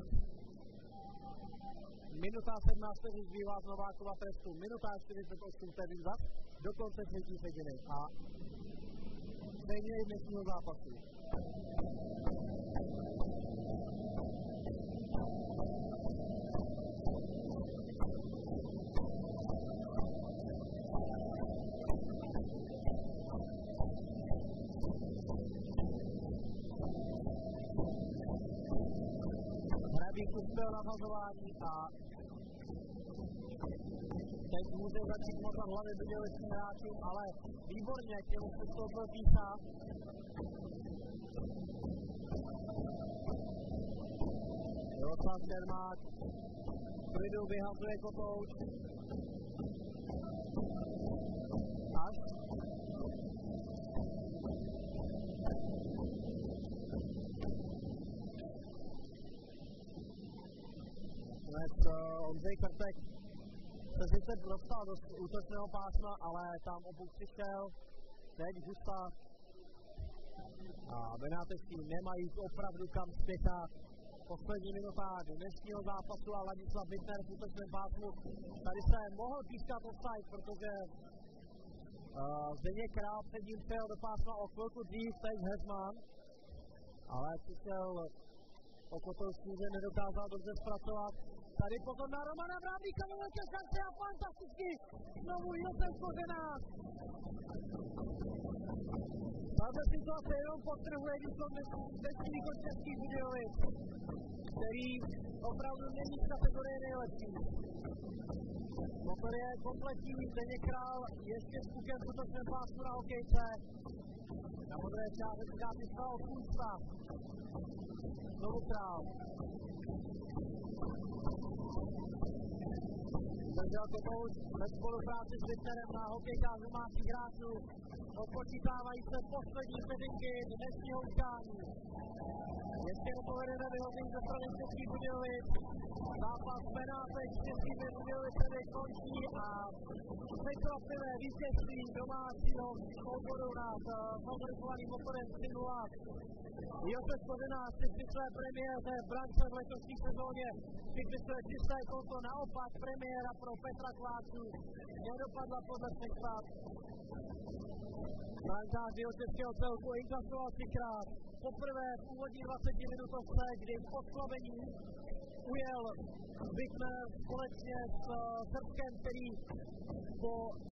minuta sedmnáct vteřin zbývá z Novákova trestu, minuta čtyřicet osm vteřin zas do konce třetí třetiny a stejně i dnešního zápasu. Hradík uspěl na vazování a teď může začít motat hlavy budějovickým hráčům, ale výborně k němu přistoupil Pícha. Jaroslav Čermák v klidu vyhazuje kotouč. Až dnes uh, Ondřej Krtek se sice dostal do útočného pásma, ale tam opuk přišel, teď Husa a Benátečtí nemají opravdu kam spěchat. Poslední minuta dnešního zápasu a Ladislav Bittner v útočném pásmu. Tady se mohl pískat offside, protože uh, Zdeněk Král před ním přijel do pásma o chvilku dřív, teď Hezman, ale přišel o kotoučku, že nedokázal dobře zpracovat. Tady potom na Romana Vrávlíka velké šance a fantasticky znovu Josef Kořenář. Tato situace jenom podtrhuje výkon dnešní výkon Českých Budějovic, který opravdu není z kategorie nejlepší. Motor je kompletní, Zdeněk Král ještě s pukem v útočném pásmu na hokejce. Na modré čáře říká Michal Kunsta. Znovu Král. Držel kotouč ve spolupráci s Bittnerem na hokejkách domácích hráčů. Odpočítávají se poslední vteřinky dnešního utkání. Ještě nepovedené vyhození ze strany Českých Budějovic. Zápas Benátek s Českými Budějovicemi končí a překvapivé vítězství domácího souboru nad favorizovaným Motorem tři nula. Josef Kořenář si při své premiéře v brance v letošní sezóně připisuje čisté konto, naopak premiéra pro Petra Kváčku nedopadla podle představ. Brankář jeho českého celku inkasoval třikrát. Poprvé v úvodní dvaceti minutovce, kdy v oslabení ujel Bittner společně s Srbskem, který po